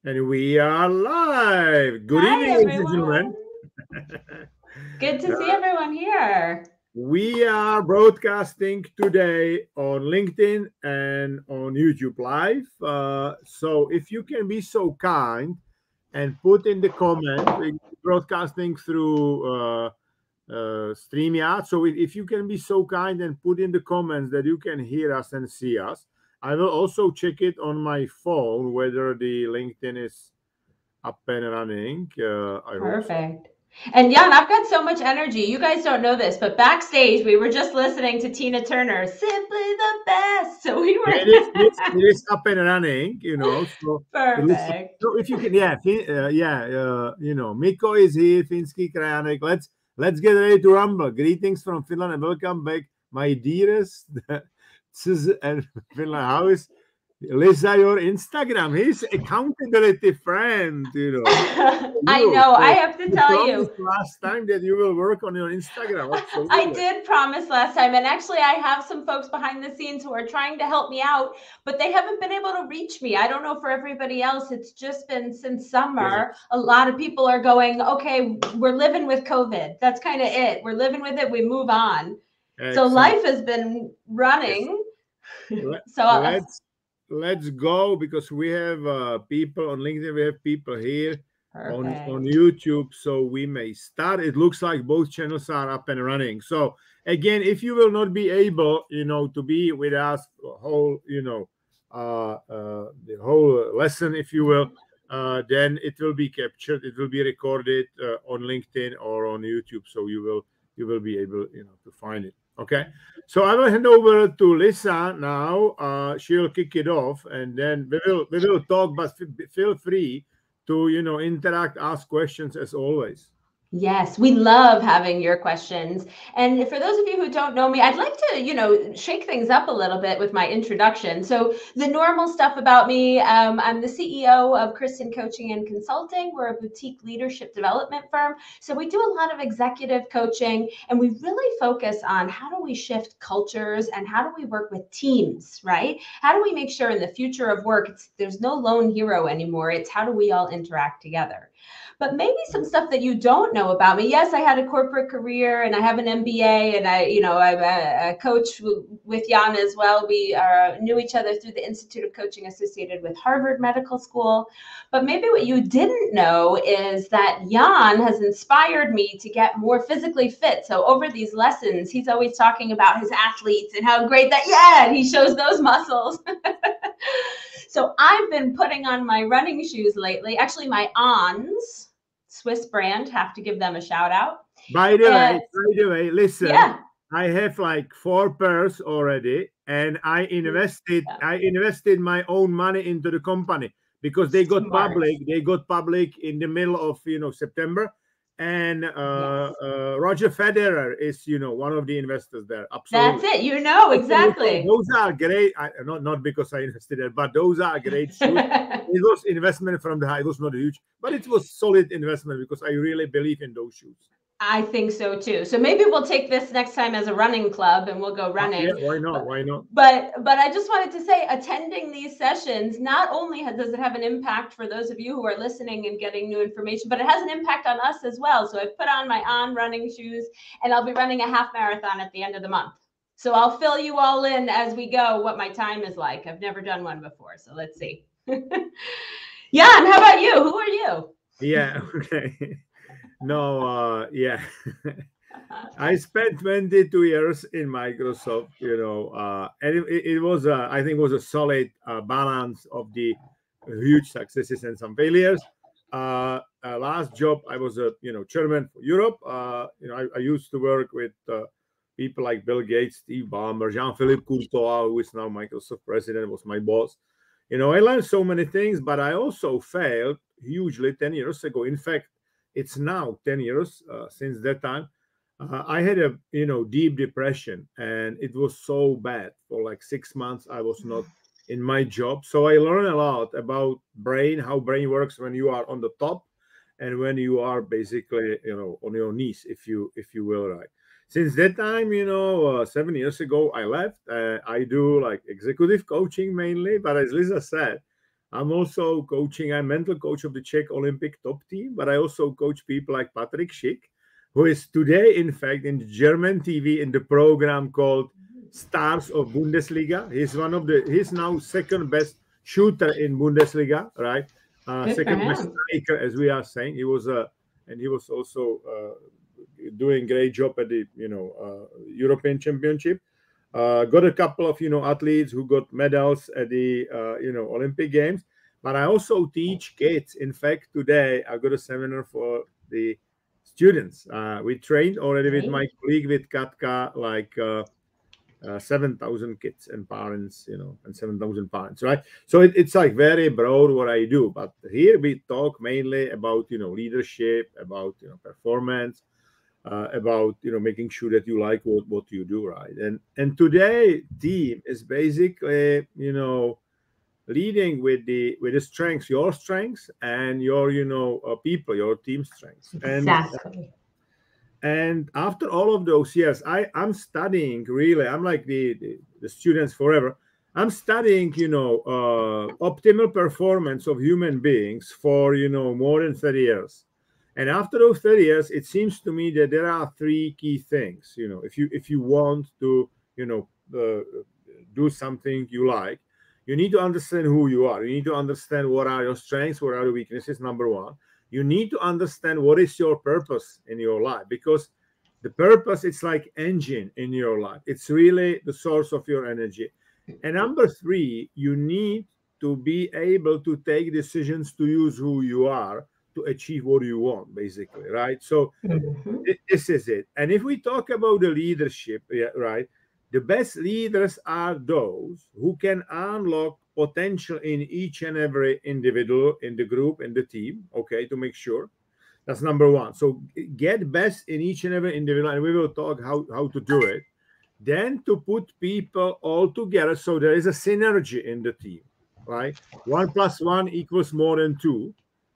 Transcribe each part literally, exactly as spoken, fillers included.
And we are live. Good Hi, evening, ladies and everyone. gentlemen. Good to see Uh, everyone here. we are broadcasting today on LinkedIn and on YouTube Live. Uh, so if you can be so kind and put in the comment, we're broadcasting through uh, uh, StreamYard. So if you can be so kind and put in the comments that you can hear us and see us, I will also check it on my phone whether the LinkedIn is up and running. Uh, I hope so. Perfect. And Jan, I've got so much energy. You guys don't know this, but backstage we were just listening to Tina Turner, "Simply the Best." So we were It is, it is, it is up and running, you know. So it is. perfect. So if you can, yeah, Fin- uh, yeah, uh, you know, Mikko is here, Finsky Krajanek. Let's let's get ready to rumble. Greetings from Finland and welcome back, my dearest. And Finland, how is Lisa, your Instagram? He's accountability friend, you know. I You. know. I So have to you tell you, promised last time that you will work on your Instagram. I Absolutely. did promise last time, and actually, I have some folks behind the scenes who are trying to help me out, but they haven't been able to reach me. I don't know for everybody else. It's just been since Yeah. summer. A lot of people are going, okay, we're living with COVID. That's kind of it. We're living with it. We move on. So Excellent. life has been Yes. running. Let, So uh, let's let's go because we have uh, people on LinkedIn. We have people here on on perfect. YouTube, so we may start. It looks like both channels are up and running. So again, if you will not be able, you know, to be with us whole, you know, uh, uh, the whole lesson, if you will, uh, then it will be captured. It will be recorded uh, on LinkedIn or on YouTube, so you will you will be able, you know, to find it. Okay. So I will hand over to Lisa now. Uh, she'll kick it off, and then we will we will talk. But f- feel free to you know interact, ask questions as always. Yes, we love having your questions. And for those of you who don't know me, I'd like to, you know, shake things up a little bit with my introduction. So, the normal stuff about me, um, I'm the C E O of Kristen Coaching and Consulting. We're a boutique leadership development firm. So, we do a lot of executive coaching, and we really focus on how do we shift cultures and how do we work with teams, right? How do we make sure in the future of work, it's, there's no lone hero anymore? It's how do we all interact together? But maybe some stuff that you don't know about me. Yes, I had a corporate career and I have an M B A, and I, you know, I'm a, a coach with Jan as well. We uh, knew each other through the Institute of Coaching associated with Harvard Medical School. But maybe what you didn't know is that Jan has inspired me to get more physically fit. So over these lessons, he's always talking about his athletes and how great that, yeah, and he shows those muscles. So I've been putting on my running shoes lately, actually my Ons, Swiss brand, have to give them a shout out. By the way, And by the way, listen, yeah, I have like four pairs already, and I invested yeah, I invested my own money into the company because they got smart. public. They got public in the middle of you know September, and uh, Yes, uh, Roger Federer is you know one of the investors there. that's Absolutely. it. You know So, so exactly. those are great. I, not not because I invested it, but those are great shoes. It was investment from the high. It was not huge, but it was solid investment because I really believe in those shoes. I think so too. So maybe we'll take this next time as a running club and we'll go Uh, yeah, running. why not? But Why not? but but I just wanted to say attending these sessions not only does it have an impact for those of you who are listening and getting new information, but it has an impact on us as well. So I've put on my on running shoes and I'll be running a half marathon at the end of the month. So I'll fill you all in as we go what my time is like. I've never done one before, so let's see. Yeah, and how about you? Who are you? Yeah, okay. No, uh, yeah. I spent twenty-two years in Microsoft, you know, uh, and it, it was, a, I think, it was a solid uh, balance of the huge successes and some failures. Uh, uh, last job, I was a, you know, chairman for Europe. Uh, you know, I, I used to work with uh, people like Bill Gates, Steve Ballmer, Jean-Philippe Courtois, who is now Microsoft president, was my boss. You know, I learned so many things, but I also failed hugely ten years ago. In fact, it's now ten years uh, since that time. uh, I had a you know deep depression, and it was so bad for like six months. I was not in my job, so I learned a lot about brain, how brain works when you are on the top, and when you are basically you know on your knees, if you if you will, right. Since that time, you know, uh, seven years ago, I left. Uh, I do like executive coaching mainly, but as Lisa said, I'm also coaching, I'm mental coach of the Czech Olympic top team, but I also coach people like Patrick Schick, who is today, in fact, in German T V in the program called Stars of Bundesliga. He's one of the, he's now second best shooter in Bundesliga, right? Uh, second best striker, as we are saying. He was a, uh, and he was also uh, doing great job at the, you know, uh, European Championship. Uh, got a couple of, you know, athletes who got medals at the, uh, you know, Olympic Games. But I also teach kids. In fact, today I got a seminar for the students. Uh, we trained already with my colleague, with Katka, like uh, uh, seven thousand kids and parents, you know, and seven thousand parents, right? So it, it's like very broad what I do. But here we talk mainly about, you know, leadership, about, you know, performance, Uh, about, you know, making sure that you like what, what you do, right? And and today team is basically, you know, leading with the with the strengths, your strengths, and your, you know, uh, people, your team strengths. And exactly. And after all of those years, I I'm studying, really. I'm like the the, the students forever. I'm studying, you know, uh, optimal performance of human beings for, you know, more than thirty years. And after those thirty years, it seems to me that there are three key things. You know, if you if you want to, you know, uh, do something you like, you need to understand who you are. You need to understand what are your strengths, what are your weaknesses. Number one, you need to understand what is your purpose in your life, because the purpose, it's like engine in your life. It's really the source of your energy. And number three, you need to be able to take decisions to use who you are to achieve what you want, basically, right? So mm-hmm. this is it. And if we talk about the leadership, yeah, right, the best leaders are those who can unlock potential in each and every individual in the group, in the team, okay, to make sure. That's number one. So get best in each and every individual, and we will talk how, how to do it. Then to put people all together so there is a synergy in the team, right? One plus one equals more than two.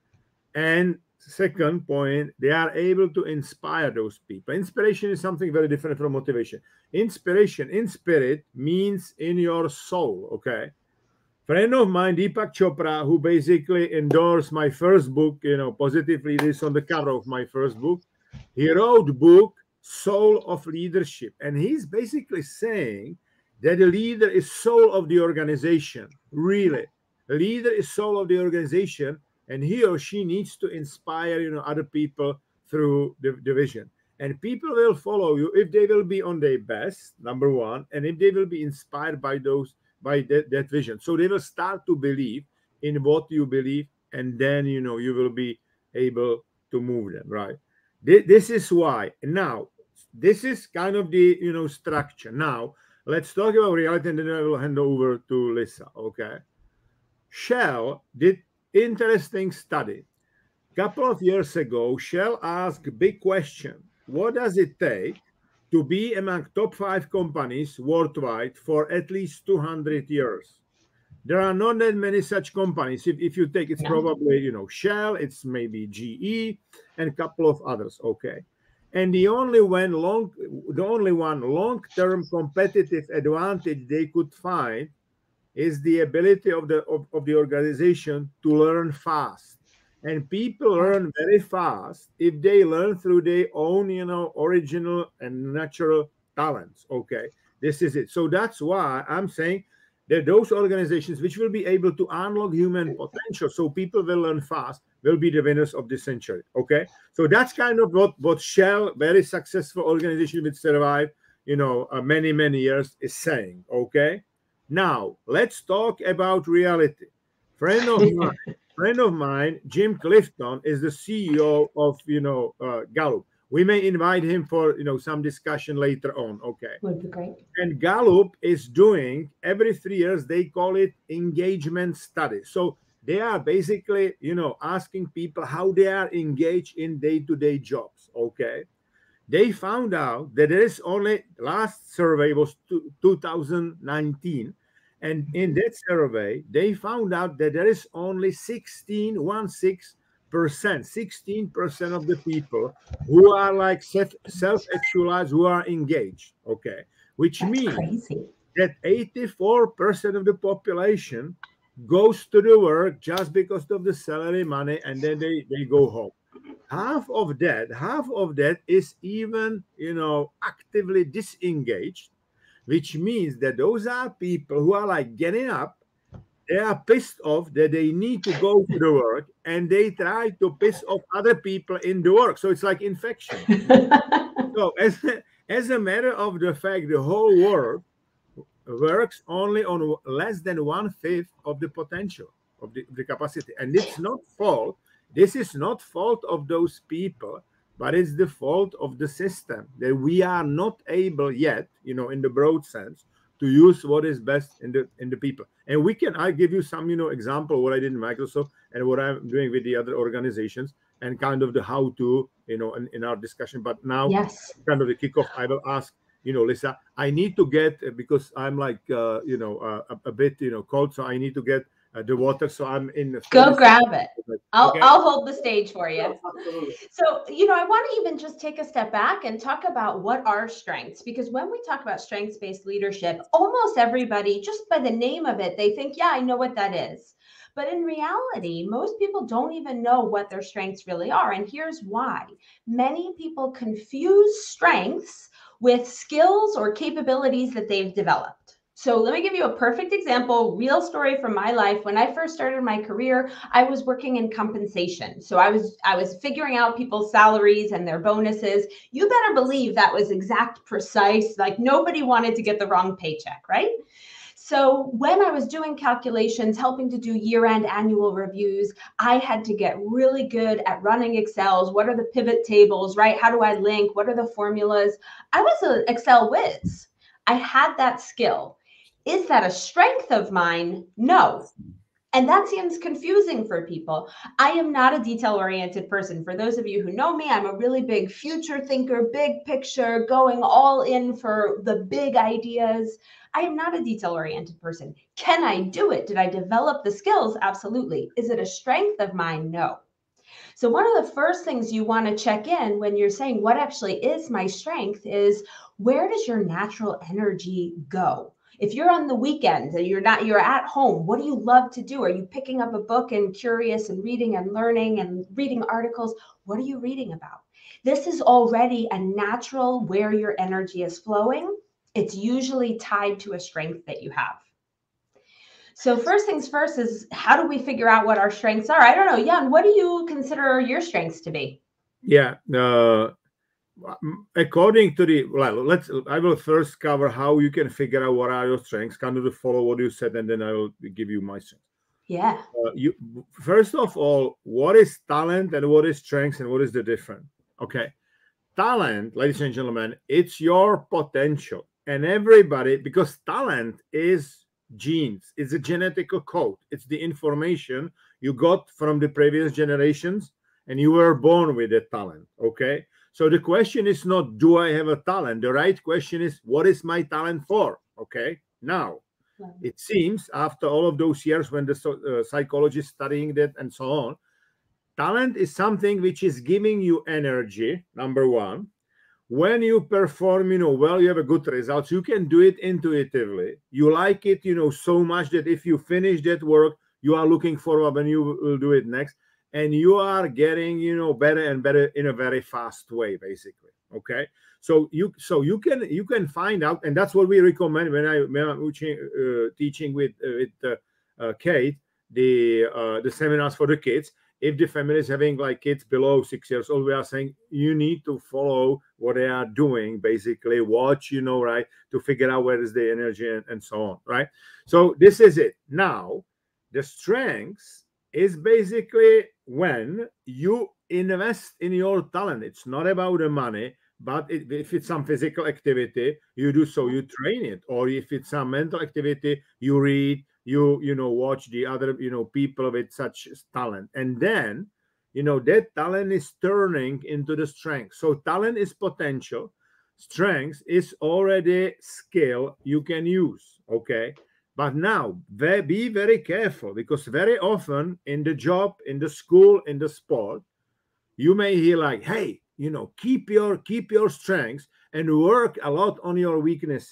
And second point, they are able to inspire those people. Inspiration is something very different from motivation. Inspiration in spirit means in your soul, okay? Friend of mine, Deepak Chopra, who basically endorsed my first book, you know, Positive Leaders, on the cover of my first book, he wrote the book Soul of Leadership. And he's basically saying that the leader is soul of the organization, really. The leader is soul of the organization. And he or she needs to inspire, you know, other people through the, the vision. And people will follow you if they will be on their best, number one, and if they will be inspired by those, by that, that vision. So they will start to believe in what you believe, and then, you know, you will be able to move them, right? This, this is why. Now, this is kind of the, you know, structure. Now, let's talk about reality, and then I will hand over to Lisa, okay? Shell did interesting study. A couple of years ago, Shell asked a big question. What does it take to be among top five companies worldwide for at least two hundred years? There are not that many such companies. If, if you take, it's probably, you know, Shell, it's maybe G E, and a couple of others, okay? And the only one long, the only one long-term competitive advantage they could find is the ability of the of, of the organization to learn fast. And people learn very fast if they learn through their own, you know, original and natural talents. Okay, this is it. So that's why I'm saying that those organizations which will be able to unlock human potential, so people will learn fast, will be the winners of this century. Okay, so that's kind of what what Shell, very successful organization which survived, you know, uh, many many years, is saying. Okay. Now, let's talk about reality. Friend of mine, friend of mine, Jim Clifton, is the C E O of, you know, uh, Gallup. We may invite him for, you know, some discussion later on, okay? Would be great. And Gallup is doing, every three years, they call it engagement study. So they are basically, you know, asking people how they are engaged in day-to-day jobs, okay? They found out that there is only, last survey was two thousand nineteen, and in that survey, they found out that there is only sixteen, one six percent, sixteen percent of the people who are like self-actualized, who are engaged, okay? Which That's means crazy. that eighty-four percent of the population goes to the work just because of the salary money, and then they, they go home. Half of that, half of that is even, you know, actively disengaged, which means that those are people who are like getting up, they are pissed off that they need to go to the work, and they try to piss off other people in the work. So it's like infection. So as, as a matter of the fact, the whole world works only on less than one fifth of the potential of the, the capacity. And it's not fault. This is not fault of those people, but it's the fault of the system that we are not able yet, you know, in the broad sense, to use what is best in the in the people. And we can, I give you some, you know, example what I did in Microsoft and what I'm doing with the other organizations and kind of the how to, you know, in, in our discussion. But now, yes, kind of the kickoff, I will ask, you know, Lisa, I need to get, because I'm like, uh, you know, uh, a, a bit, you know, cold, so I need to get uh, the water. So I'm in. The Go grab it. I'll, okay. I'll hold the stage for you. Absolutely. So, you know, I want to even just take a step back and talk about what are strengths, because when we talk about strengths-based leadership, almost everybody, just by the name of it, they think, yeah, I know what that is. But in reality, most people don't even know what their strengths really are. And here's why. Many people confuse strengths with skills or capabilities that they've developed. So let me give you a perfect example, real story from my life. When I first started my career, I was working in compensation. So I was I was figuring out people's salaries and their bonuses. You better believe that was exact, precise, like nobody wanted to get the wrong paycheck, right? So when I was doing calculations, helping to do year-end annual reviews, I had to get really good at running Excels. What are the pivot tables, right? How do I link? What are the formulas? I was an Excel whiz. I had that skill. Is that a strength of mine? No. And that seems confusing for people. I am not a detail-oriented person. For those of you who know me, I'm a really big future thinker, big picture, going all in for the big ideas. I am not a detail-oriented person. Can I do it? Did I develop the skills? Absolutely. Is it a strength of mine? No. So one of the first things you want to check in when you're saying what actually is my strength is, where does your natural energy go? If you're on the weekends and you're not, you're at home, what do you love to do? Are you picking up a book and curious and reading and learning and reading articles? What are you reading about? This is already a natural where your energy is flowing. It's usually tied to a strength that you have. So first things first is, how do we figure out what our strengths are? I don't know, Jan, what do you consider your strengths to be? Yeah. Uh, according to the, well, let's, I will first cover how you can figure out what are your strengths, kind of to follow what you said, and then I will give you my strengths. Yeah. Uh, you, first of all, what is talent and what is strengths and what is the difference? Okay. Talent, ladies and gentlemen, it's your potential. And everybody, because talent is genes, it's a genetical code, it's the information you got from the previous generations, and you were born with a talent. Okay. So the question is not, do I have a talent? The right question is, what is my talent for? Okay. Now, it seems after all of those years when the uh, psychologists studying that and so on, talent is something which is giving you energy, number one. When you perform, you know, well, you have a good results, you can do it intuitively. You like it, you know, so much that if you finish that work, you are looking forward when you will do it next. And you are getting, you know, better and better in a very fast way, basically. Okay. So you, so you can, you can find out, and that's what we recommend when I, when I'm uh, teaching with, uh, with uh, uh, Kate, the, uh, the seminars for the kids. If the family is having like kids below six years old, we are saying you need to follow what they are doing, basically watch, you know, right, to figure out where is the energy and, and so on, right? So this is it. Now, the strengths is basically when you invest in your talent. It's not about the money, but it, if it's some physical activity, you do so, you train it. Or if it's some mental activity, you read, you, you know, watch the other, you know, people with such talent. And then, you know, that talent is turning into the strength. So talent is potential. Strength is already skill you can use. Okay. But now, be very careful, because very often in the job, in the school, in the sport, you may hear like, hey, you know, keep your keep your strengths and work a lot on your weaknesses.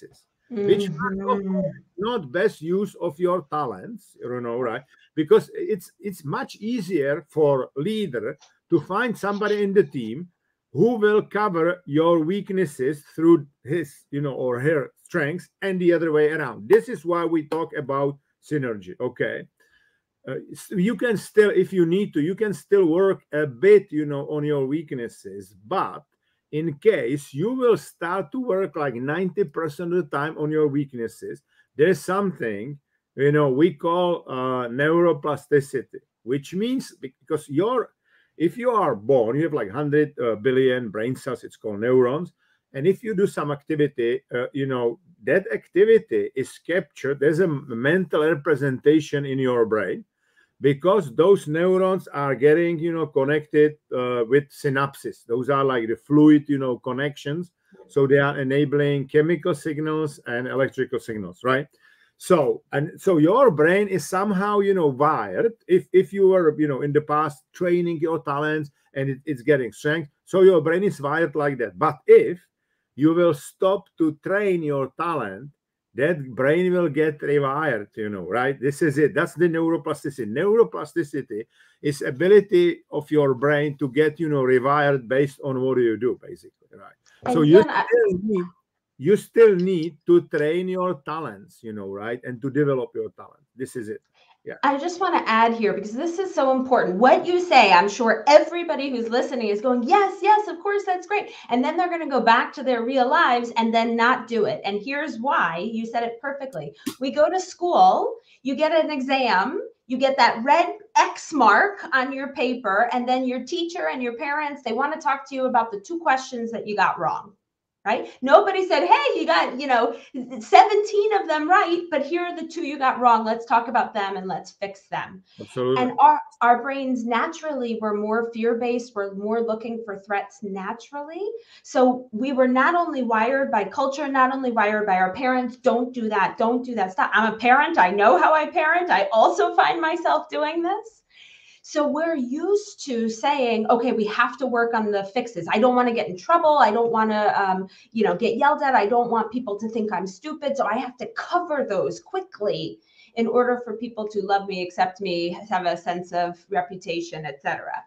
which are not, not best use of your talents, you know, right? Because it's it's much easier for leader to find somebody in the team who will cover your weaknesses through his, you know, or her strengths, and the other way around. This is why we talk about synergy. Okay. Uh, you can still, if you need to, you can still work a bit, you know, on your weaknesses, but in case you will start to work like ninety percent of the time on your weaknesses, there's something, you know, we call uh, neuroplasticity, which means because you're, if you are born, you have like one hundred uh, billion brain cells, it's called neurons. And if you do some activity, uh, you know, that activity is captured. There's a mental representation in your brain because those neurons are getting, you know, connected uh, with synapses. Those are like the fluid, you know, connections. So they are enabling chemical signals and electrical signals, right? So, and so your brain is somehow, you know, wired. If if you were, you know, in the past training your talents and it, it's getting strength, so your brain is wired like that. But if you will stop to train your talent, that brain will get rewired, you know, right? This is it. That's the neuroplasticity. Neuroplasticity is ability of your brain to get, you know, rewired based on what you do, basically, right? And so you Jan, I- still need you still need to train your talents, you know, right? And to develop your talent. This is it. Yeah. I just want to add here because this is so important. What you say, I'm sure everybody who's listening is going, yes, yes, of course, that's great. And then they're going to go back to their real lives and then not do it. And here's why. You said it perfectly. We go to school, you get an exam, you get that red X mark on your paper, and then your teacher and your parents, they want to talk to you about the two questions that you got wrong. Right? Nobody said, hey, you got, you know, seventeen of them right, but here are the two you got wrong. Let's talk about them and let's fix them. Absolutely. And our, our brains naturally were more fear-based. We're more looking for threats naturally. So we were not only wired by culture, not only wired by our parents, don't do that, don't do that, stop. I'm a parent. I know how I parent. I also find myself doing this. So we're used to saying, okay, we have to work on the fixes. I don't want to get in trouble. I don't want to, um, you know, get yelled at. I don't want people to think I'm stupid. So I have to cover those quickly in order for people to love me, accept me, have a sense of reputation, et cetera.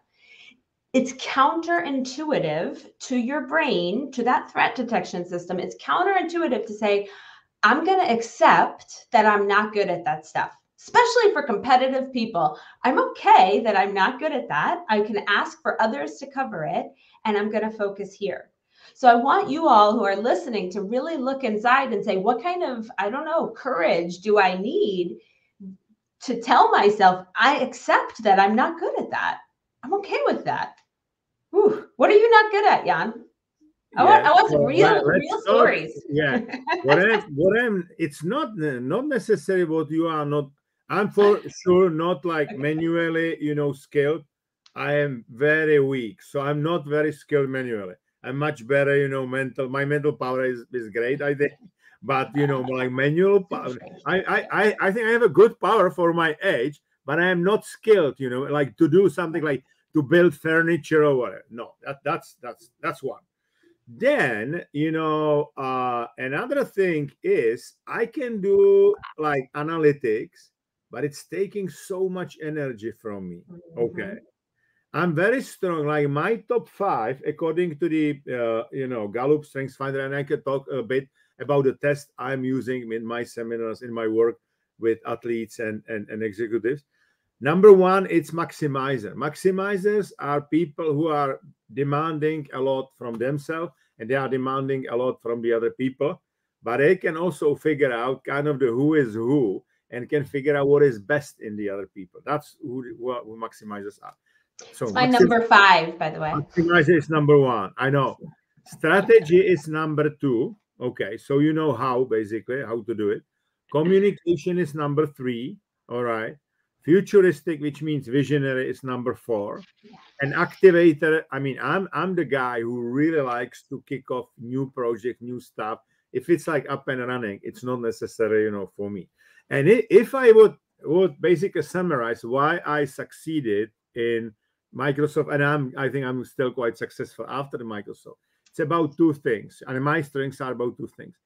It's counterintuitive to your brain, to that threat detection system. It's counterintuitive to say, I'm going to accept that I'm not good at that stuff. Especially for competitive people. I'm okay that I'm not good at that. I can ask for others to cover it, and I'm going to focus here. So I want you all who are listening to really look inside and say, what kind of, I don't know, courage do I need to tell myself, I accept that I'm not good at that. I'm okay with that. Whew. What are you not good at, Jan? I want, I want some real, real stories. Yeah. What I'm, what I'm, it's not, not necessarily what you are not. I'm for sure not like okay. manually, you know, skilled. I am very weak. So I'm not very skilled manually. I'm much better, you know, mental. My mental power is, is great, I think. But, you know, like manual power, I, I, I think I have a good power for my age, but I am not skilled, you know, like to do something like to build furniture or whatever. No, that, that's, that's, that's one. Then, you know, uh, another thing is I can do like analytics, but it's taking so much energy from me. Okay. Mm-hmm. I'm very strong. Like my top five, according to the, uh, you know, Gallup Strengths Finder, and I can talk a bit about the test I'm using in my seminars, in my work with athletes and, and, and executives. Number one, it's maximizer. Maximizers are people who are demanding a lot from themselves, and they are demanding a lot from the other people, but they can also figure out kind of the who is who and can figure out what is best in the other people. That's who, who, who maximizers are. So it's my number five, by the way. Maximizer is number one. I know. Strategy is number two. Okay, so you know how, basically, how to do it. Communication is number three. All right. Futuristic, which means visionary, is number four. And activator, I mean, I'm I'm the guy who really likes to kick off new project, new stuff. If it's like up and running, it's not necessary, you know, for me. And if I would would basically summarize why I succeeded in Microsoft, and I'm I think I'm still quite successful after Microsoft, it's about two things. And my strengths are about two things.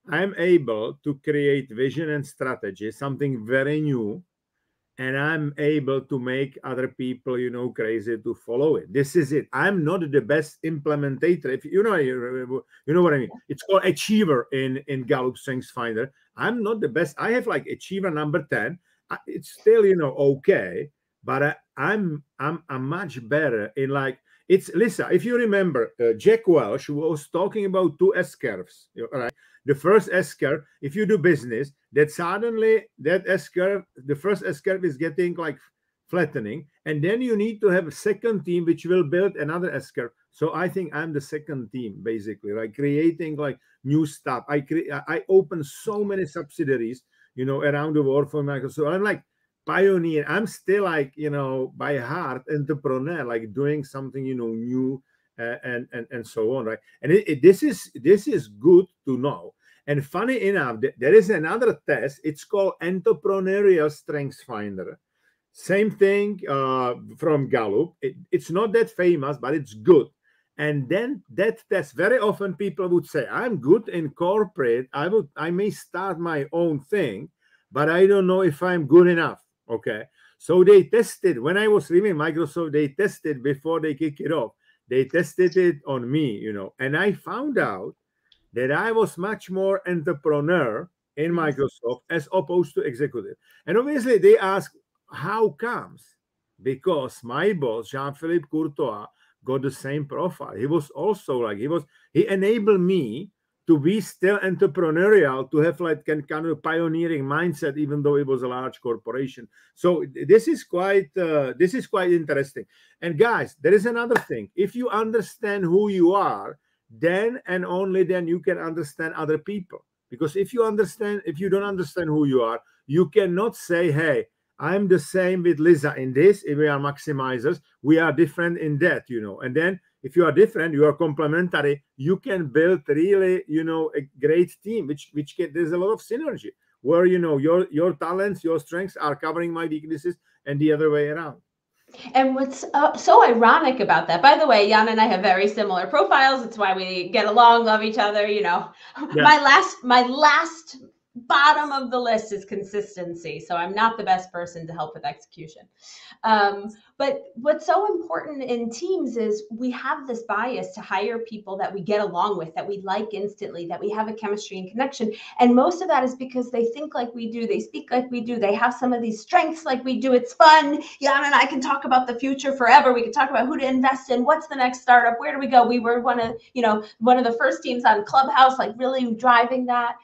I'm able to create vision and strategy, something very new, and I'm able to make other people, you know, crazy to follow it. This is it. I'm not the best implementator. If you know, you know what I mean. It's called achiever in in Gallup Strengths Finder. I'm not the best. I have like achiever number ten. It's still, you know, okay, but I, I'm I'm I'm much better in like it's Lisa. If you remember, uh, Jack Welch was talking about two S curves, right? The first S curve, if you do business, that suddenly that S curve, the first S curve is getting like flattening, and then you need to have a second team which will build another S curve. So I think I'm the second team, basically, like creating like new stuff. I create, I open so many subsidiaries, you know, around the world for Microsoft. I'm like pioneer. I'm still like, you know, by heart entrepreneur, like doing something, you know, new. Uh, and and and so on, right? And it, it, this is this is good to know. And funny enough, th there is another test. It's called Entrepreneurial Strengths Finder. Same thing uh, from Gallup. It, it's not that famous, but it's good. And then that test, very often people would say, "I'm good in corporate. I would I may start my own thing, but I don't know if I'm good enough." Okay, so they tested when I was leaving Microsoft. They tested before they kick it off. They tested it on me, you know, and I found out that I was much more entrepreneur in Microsoft as opposed to executive. And obviously they asked, how comes? Because my boss, Jean-Philippe Courtois, got the same profile. He was also like, he was, he enabled me to be still entrepreneurial, to have like kind of pioneering mindset, even though it was a large corporation. So this is quite uh, this is quite interesting. And guys, there is another thing. If you understand who you are, then and only then you can understand other people. Because if you understand, if you don't understand who you are, you cannot say, "Hey, I'm the same with Lisa in this. If we are maximizers, we are different in that," you know. And then if you are different, you are complementary, you can build really, you know, a great team, which which can, there's a lot of synergy where, you know, your your talents, your strengths are covering my weaknesses and the other way around. And what's uh, so ironic about that, by the way, Jan and I have very similar profiles. It's why we get along, love each other, you know. Yeah. My last, my last bottom of the list is consistency. So I'm not the best person to help with execution. Um, but what's so important in teams is we have this bias to hire people that we get along with, that we like instantly, that we have a chemistry and connection. And most of that is because they think like we do, they speak like we do, they have some of these strengths like we do. It's fun. Jan and I can talk about the future forever. We can talk about who to invest in, what's the next startup, where do we go? We were one of, you know, one of the first teams on Clubhouse, like really driving that.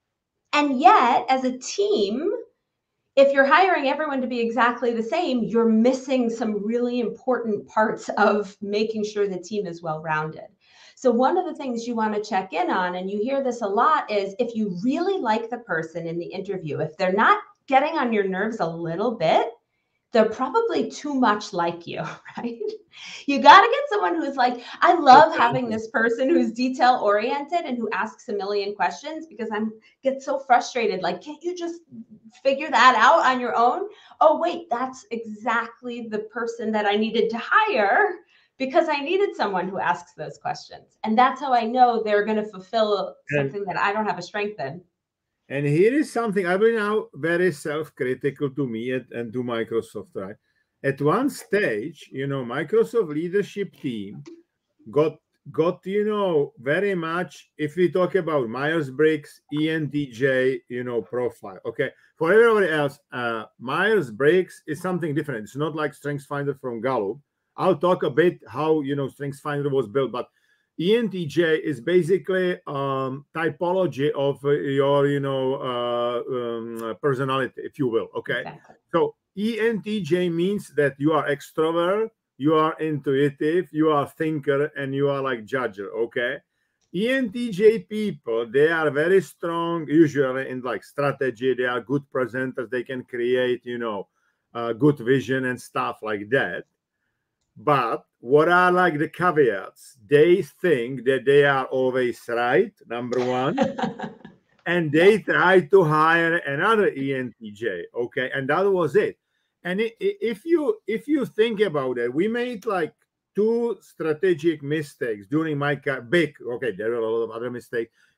And yet, as a team, if you're hiring everyone to be exactly the same, you're missing some really important parts of making sure the team is well-rounded. So one of the things you want to check in on, and you hear this a lot, is if you really like the person in the interview, if they're not getting on your nerves a little bit, they're probably too much like you, right? You got to get someone who's like, I love having this person who's detail oriented and who asks a million questions, because I'm get so frustrated. Like, can't you just figure that out on your own? Oh, wait, that's exactly the person that I needed to hire, because I needed someone who asks those questions. And that's how I know they're going to fulfill something that I don't have a strength in. And here is something I've been now very self-critical to me and, and to Microsoft, right? At one stage, you know, Microsoft leadership team got, got you know, very much, if we talk about Myers-Briggs, E N T J, you know, profile, okay? For everybody else, uh, Myers-Briggs is something different. It's not like StrengthsFinder from Gallup. I'll talk a bit how, you know, StrengthsFinder was built, but E N T J is basically um, typology of uh, your, you know, uh, um, personality, if you will. Okay. Exactly. So E N T J means that you are extrovert, you are intuitive, you are thinker, and you are like judger. Okay. E N T J people, they are very strong, usually in like strategy. They are good presenters. They can create, you know, uh, good vision and stuff like that. But what are like the caveats? They think that they are always right, number one, and they try to hire another E N T J, okay? And that was it. And it, if you if you think about it, we made like two strategic mistakes during my big, okay, there were a lot of other mistakes.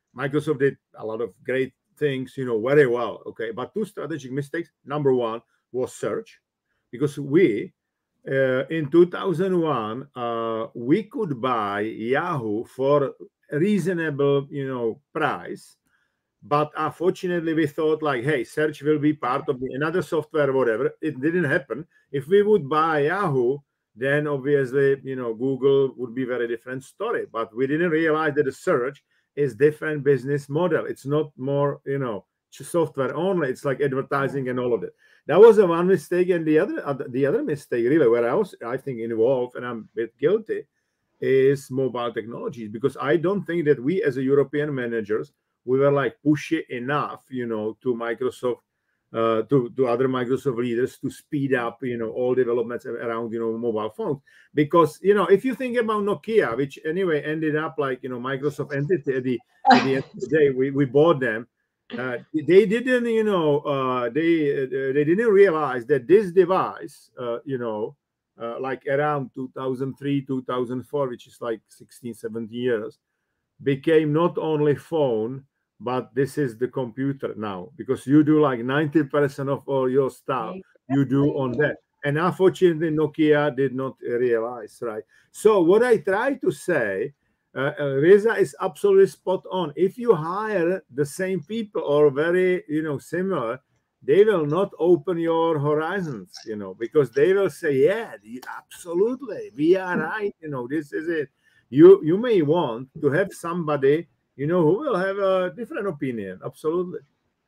Microsoft did a lot of great things, you know, very well. Okay, but two strategic mistakes. Number one was search, because we uh, in two thousand one uh, we could buy Yahoo for a reasonable, you know, price. But unfortunately, we thought like, hey, search will be part of the, another software, whatever. It didn't happen. If we would buy Yahoo, then obviously, you know, Google would be a very different story. But we didn't realize that the search is different business model. It's not more, you know, software only. It's like advertising and all of it. That was a one mistake. And the other, the other mistake, really, where I was, I think, involved, and I'm a bit guilty, is mobile technologies, because I don't think that we as a European managers, we were like pushy enough, you know, to Microsoft, uh, to, to other Microsoft leaders to speed up, you know, all developments around, you know, mobile phones. Because, you know, if you think about Nokia, which anyway ended up like, you know, Microsoft entity at the, at the end of the day, we, we bought them. Uh, they didn't, you know, uh, they, uh, they didn't realize that this device, uh, you know, uh, like around two thousand three, two thousand four, which is like sixteen, seventeen years, became not only phone, but this is the computer now, because you do like ninety percent of all your stuff you do on that. And unfortunately, Nokia did not realize, right? So what I try to say, uh, uh, Reza is absolutely spot on. If you hire the same people or very, you know, similar, they will not open your horizons, you know, because they will say, yeah, absolutely, we are right, you know, this is it. You you may want to have somebody, you know, who will have a different opinion. Absolutely.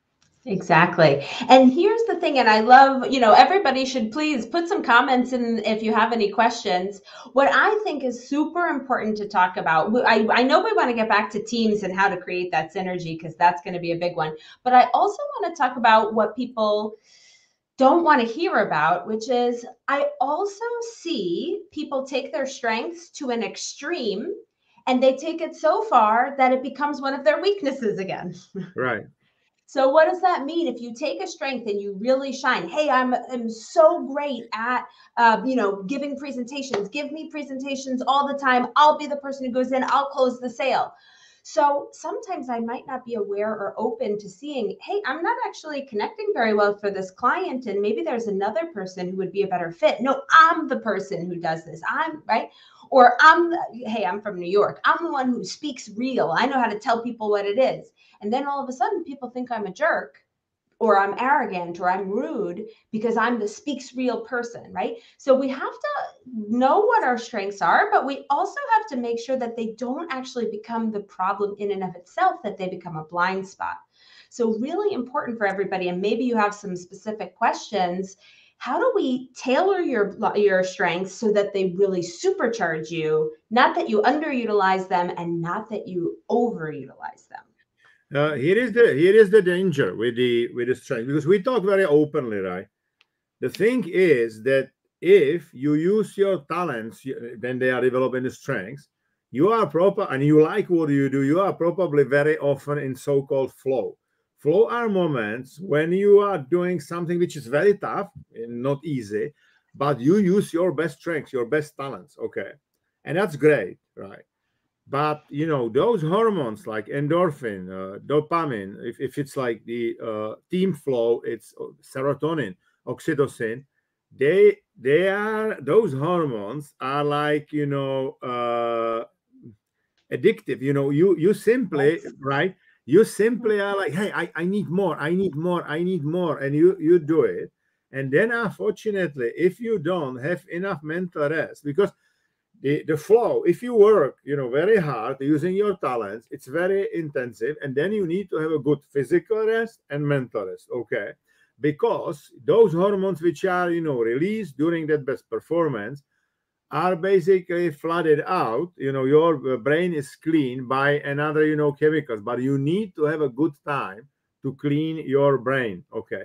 Exactly. And here's the thing, and I love, you know, everybody should please put some comments in if you have any questions. What I think is super important to talk about, I, I know we want to get back to teams and how to create that synergy, because that's going to be a big one. But I also want to talk about what people don't want to hear about, which is I also see people take their strengths to an extreme, and they take it so far that it becomes one of their weaknesses again. Right. So what does that mean? If you take a strength and you really shine, hey, I'm, I'm so great at, uh, you know, giving presentations, give me presentations all the time. I'll be the person who goes in, I'll close the sale. So sometimes I might not be aware or open to seeing, hey, I'm not actually connecting very well for this client, and maybe there's another person who would be a better fit. No, I'm the person who does this. I'm right. Or I'm, hey, I'm from New York. I'm the one who speaks real. I know how to tell people what it is. And then all of a sudden people think I'm a jerk, or I'm arrogant, or I'm rude, because I'm the speaks real person, right? So we have to know what our strengths are, but we also have to make sure that they don't actually become the problem in and of itself, that they become a blind spot. So really important for everybody, and maybe you have some specific questions. How do we tailor your, your strengths so that they really supercharge you, not that you underutilize them and not that you overutilize them? Uh, here is the here is the danger with the with the strength, because we talk very openly, right? The thing is that if you use your talents when they are developing the strengths, you are proper and you like what you do, you are probably very often in so-called flow. Flow are moments when you are doing something which is very tough and not easy, but you use your best strengths, your best talents, okay? And that's great, right? But you know, those hormones like endorphin, uh, dopamine, if, if it's like the uh, team flow, it's serotonin, oxytocin, they they are, those hormones are like, you know, uh, addictive. You know, you you simply, right, you simply are like, hey, I, I need more, I need more, I need more, and you you do it. And then unfortunately, if you don't have enough mental rest, because the, the flow, if you work, you know, very hard using your talents, it's very intensive. And then you need to have a good physical rest and mental rest, okay? Because those hormones which are, you know, released during that best performance are basically flooded out. You know, your brain is clean by another, you know, chemicals, but you need to have a good time to clean your brain, okay?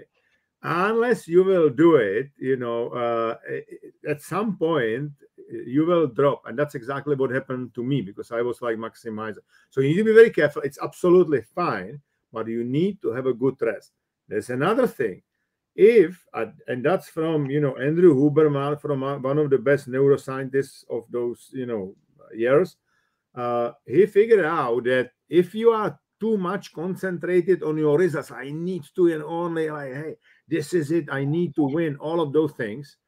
Unless you will do it, you know, uh, at some point, you will drop. And that's exactly what happened to me, because I was like maximizer. So you need to be very careful. It's absolutely fine, but you need to have a good rest. There's another thing. If, and that's from, you know, Andrew Huberman, from one of the best neuroscientists of those, you know, years, uh, he figured out that if you are too much concentrated on your results. I need to, and only like, hey, this is it. I need to win. All of those things.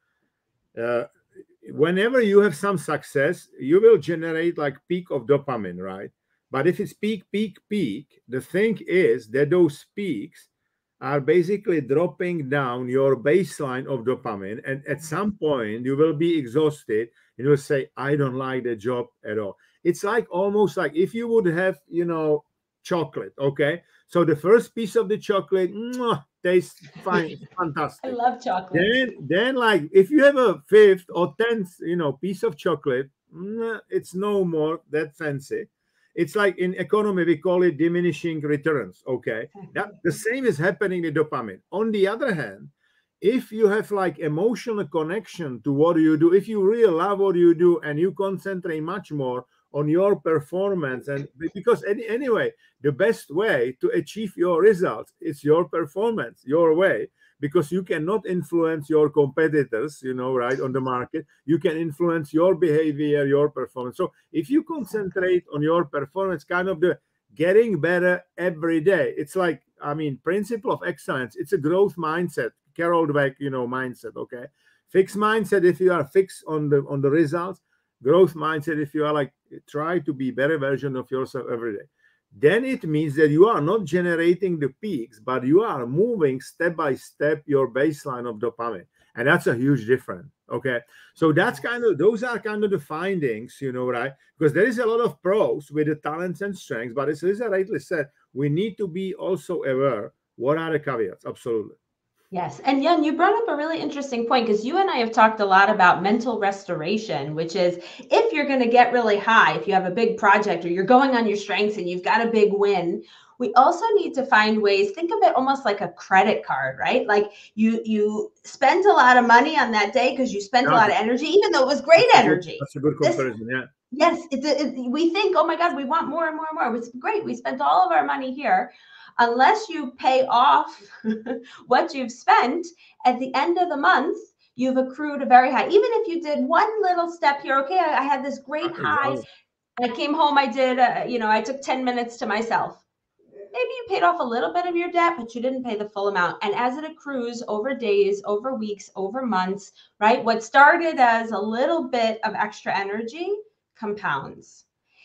Uh, whenever you have some success, you will generate like peak of dopamine, right? But if it's peak, peak, peak, the thing is that those peaks are basically dropping down your baseline of dopamine. And at some point, you will be exhausted and you'll say, I don't like the job at all. It's like almost like if you would have, you know, chocolate, okay? So the first piece of the chocolate, mwah, tastes fine, fantastic. I love chocolate. Then, then, like if you have a fifth or tenth, you know, piece of chocolate, mwah, it's no more that fancy. It's like in economy, we call it diminishing returns. Okay. That the same is happening with dopamine. On the other hand, if you have like emotional connection to what you do, if you really love what you do and you concentrate much more on your performance, and because any, anyway, the best way to achieve your results is your performance, your way, because you cannot influence your competitors, you know, right, on the market. You can influence your behavior, your performance. So if you concentrate on your performance, kind of the getting better every day, it's like, I mean, principle of excellence, it's a growth mindset, Carol Dweck, you know, mindset, okay? Fixed mindset, if you are fixed on the on the results. Growth mindset, if you are like, try to be better version of yourself every day. Then it means that you are not generating the peaks, but you are moving step by step your baseline of dopamine. And that's a huge difference. Okay. So that's kind of, those are kind of the findings, you know, right? Because there is a lot of pros with the talents and strengths, but as Lisa rightly said, we need to be also aware what are the caveats. Absolutely. Yes. And Jan, you brought up a really interesting point, because you and I have talked a lot about mental restoration, which is if you're going to get really high, if you have a big project or you're going on your strengths and you've got a big win, we also need to find ways, think of it almost like a credit card, right? Like you you spent a lot of money on that day because you spent a lot of energy, even though it was great that's energy. A good, that's a good comparison, this, yeah. Yes, it's a, it, we think, oh my God, we want more and more and more. It's great. We spent all of our money here. Unless you pay off what you've spent at the end of the month, you've accrued a very high. Even if you did one little step here, okay, I, I had this great high. I came home, I did, uh, you know, I took ten minutes to myself. Maybe you paid off a little bit of your debt, but you didn't pay the full amount. And as it accrues over days, over weeks, over months, right? What started as a little bit of extra energy compounds.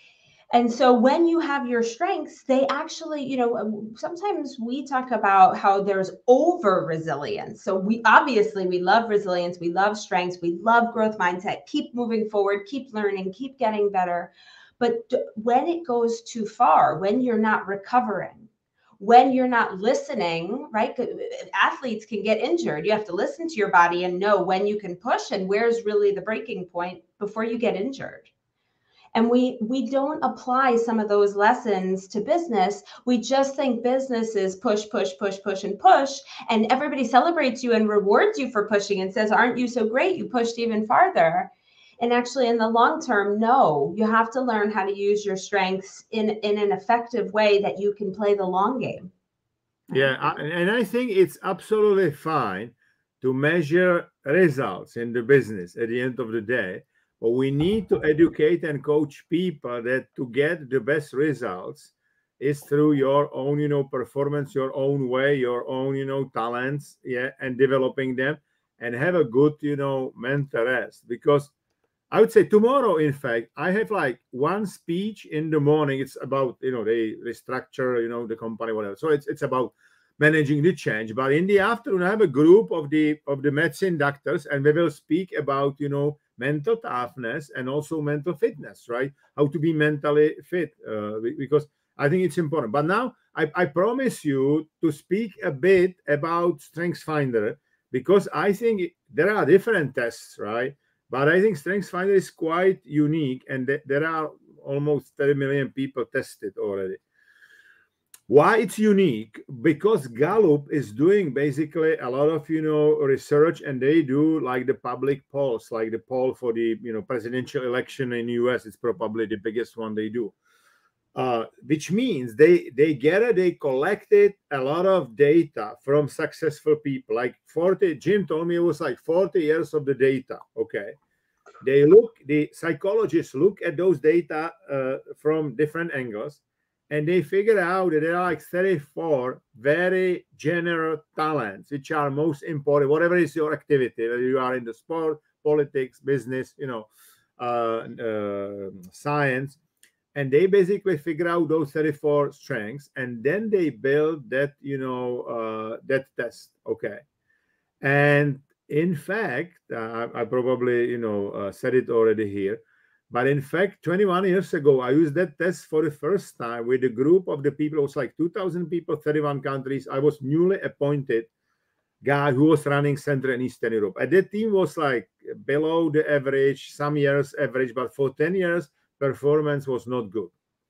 And so when you have your strengths, they actually, you know, sometimes we talk about how there's over resilience. So we obviously, we love resilience, we love strengths, we love growth mindset, keep moving forward, keep learning, keep getting better. But when it goes too far, when you're not recovering, when you're not listening, right? Athletes can get injured. You have to listen to your body and know when you can push and where's really the breaking point before you get injured. And we we don't apply some of those lessons to business. We just think business is push, push, push, push, and push. And everybody celebrates you and rewards you for pushing and says, aren't you so great? You pushed even farther. And actually, in the long term, no, you have to learn how to use your strengths in, in an effective way that you can play the long game. Yeah. I, and I think it's absolutely fine to measure results in the business at the end of the day. But we need to educate and coach people that to get the best results is through your own, you know, performance, your own way, your own, you know, talents, yeah, and developing them, and have a good, you know, mental rest. Because I would say tomorrow, in fact, I have like one speech in the morning. It's about, you know, they restructure, you know, the company, whatever. So it's it's about managing the change. But in the afternoon, I have a group of the of the medicine doctors, and we will speak about, you know, mental toughness and also mental fitness, right? How to be mentally fit, uh, because I think it's important. But now I, I promise you to speak a bit about StrengthsFinder, because I think there are different tests, right? But I think StrengthsFinder is quite unique, and th there are almost thirty million people tested already. Why it's unique? Because Gallup is doing basically a lot of, you know, research, and they do like the public polls, like the poll for the, you know, presidential election in the U S. It's probably the biggest one they do, uh, which means they they get they collected a lot of data from successful people. Like forty, Jim told me it was like forty years of the data. Okay, they look, the psychologists look at those data uh, from different angles. And they figure out that there are like thirty-four very general talents, which are most important, whatever is your activity, whether you are in the sport, politics, business, you know, uh, uh, science. And they basically figure out those thirty-four strengths, and then they build that, you know, uh, that test. Okay. And in fact, uh, I probably, you know, uh, said it already here, but in fact, twenty-one years ago, I used that test for the first time with a group of the people. It was like two thousand people, thirty-one countries. I was newly appointed guy who was running Central and Eastern Europe. And that team was like below the average, some years average, but for ten years, performance was not good.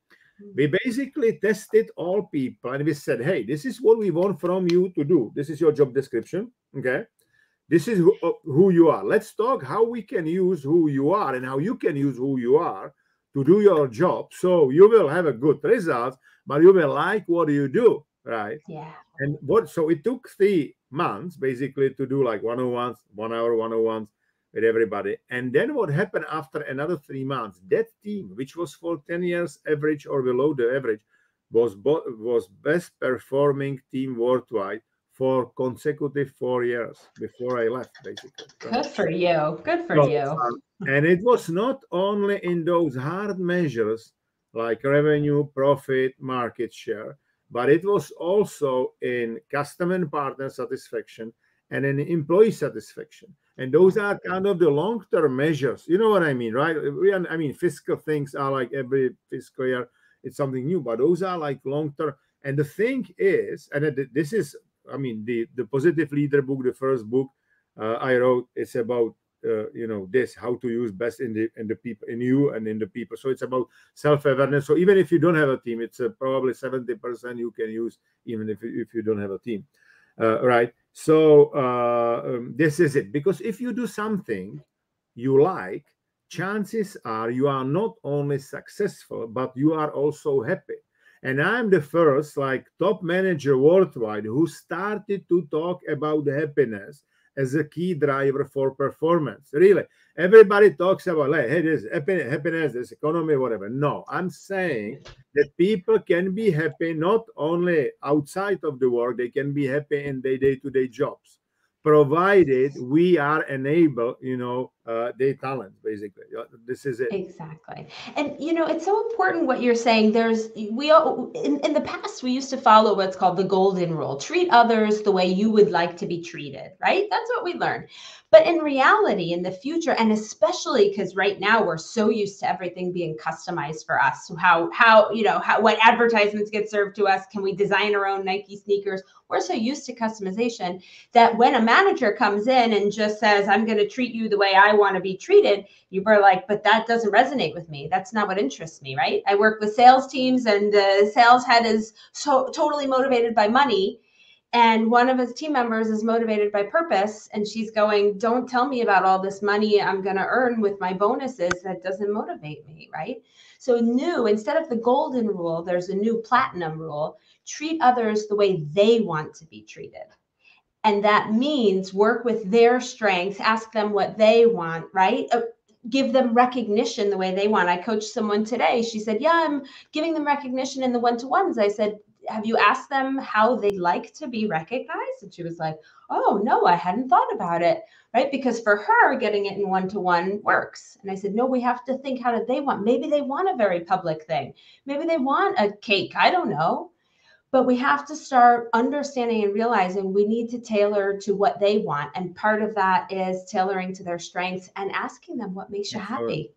We basically tested all people and we said, hey, this is what we want from you to do. This is your job description. Okay. This is who, who you are. Let's talk how we can use who you are and how you can use who you are to do your job. So you will have a good result, but you will like what you do. Right. Yeah. And what, so it took three months basically to do like one-on-ones, one hour one-on-ones with everybody. And then what happened after another three months, that team, which was for ten years average or below the average, was, was best performing team worldwide for consecutive four years before I left, basically. Good for you. Good for so, you. Um, and it was not only in those hard measures like revenue, profit, market share, but it was also in customer and partner satisfaction and in employee satisfaction. And those are kind of the long-term measures. You know what I mean, right? We are, I mean, fiscal things are like every fiscal year, it's something new, but those are like long-term. And the thing is, and this is, I mean, the, the Positive Leader book, the first book uh, I wrote, it's about, uh, you know, this, how to use best in the in the people, in you and in the people. So it's about self-awareness. So even if you don't have a team, it's uh, probably seventy percent you can use, even if, if you don't have a team, uh, right? So uh, um, this is it. Because if you do something you like, chances are you are not only successful, but you are also happy. And I'm the first like top manager worldwide who started to talk about happiness as a key driver for performance. Really, everybody talks about like, hey, this happiness, happiness, this economy, whatever. No, I'm saying that people can be happy not only outside of the work, they can be happy in their day-to-day jobs, provided we are enable, you know, uh, their talent, basically. This is it. Exactly. And, you know, it's so important what you're saying. There's, we all, in, in the past, we used to follow what's called the golden rule. Treat others the way you would like to be treated, right? That's what we learned. But in reality, in the future, and especially because right now we're so used to everything being customized for us. So how, how, you know, how, what advertisements get served to us? Can we design our own Nike sneakers? We're so used to customization that when a manager comes in and just says, I'm going to treat you the way I want to be treated, you were like, but that doesn't resonate with me. That's not what interests me, right? I work with sales teams and the sales head is so totally motivated by money. And one of his team members is motivated by purpose. And she's going, don't tell me about all this money I'm going to earn with my bonuses. That doesn't motivate me, right? So new, instead of the golden rule, there's a new platinum rule. Treat others the way they want to be treated. And that means work with their strengths, ask them what they want, right? Uh, give them recognition the way they want. I coached someone today. She said, yeah, I'm giving them recognition in the one-to-ones. I said, have you asked them how they'd like to be recognized? And she was like, oh, no, I hadn't thought about it, right? Because for her, getting it in one-to-one works. And I said, no, we have to think, how do they want? Maybe they want a very public thing. Maybe they want a cake. I don't know. But we have to start understanding and realizing we need to tailor to what they want. And part of that is tailoring to their strengths and asking them what makes you happy.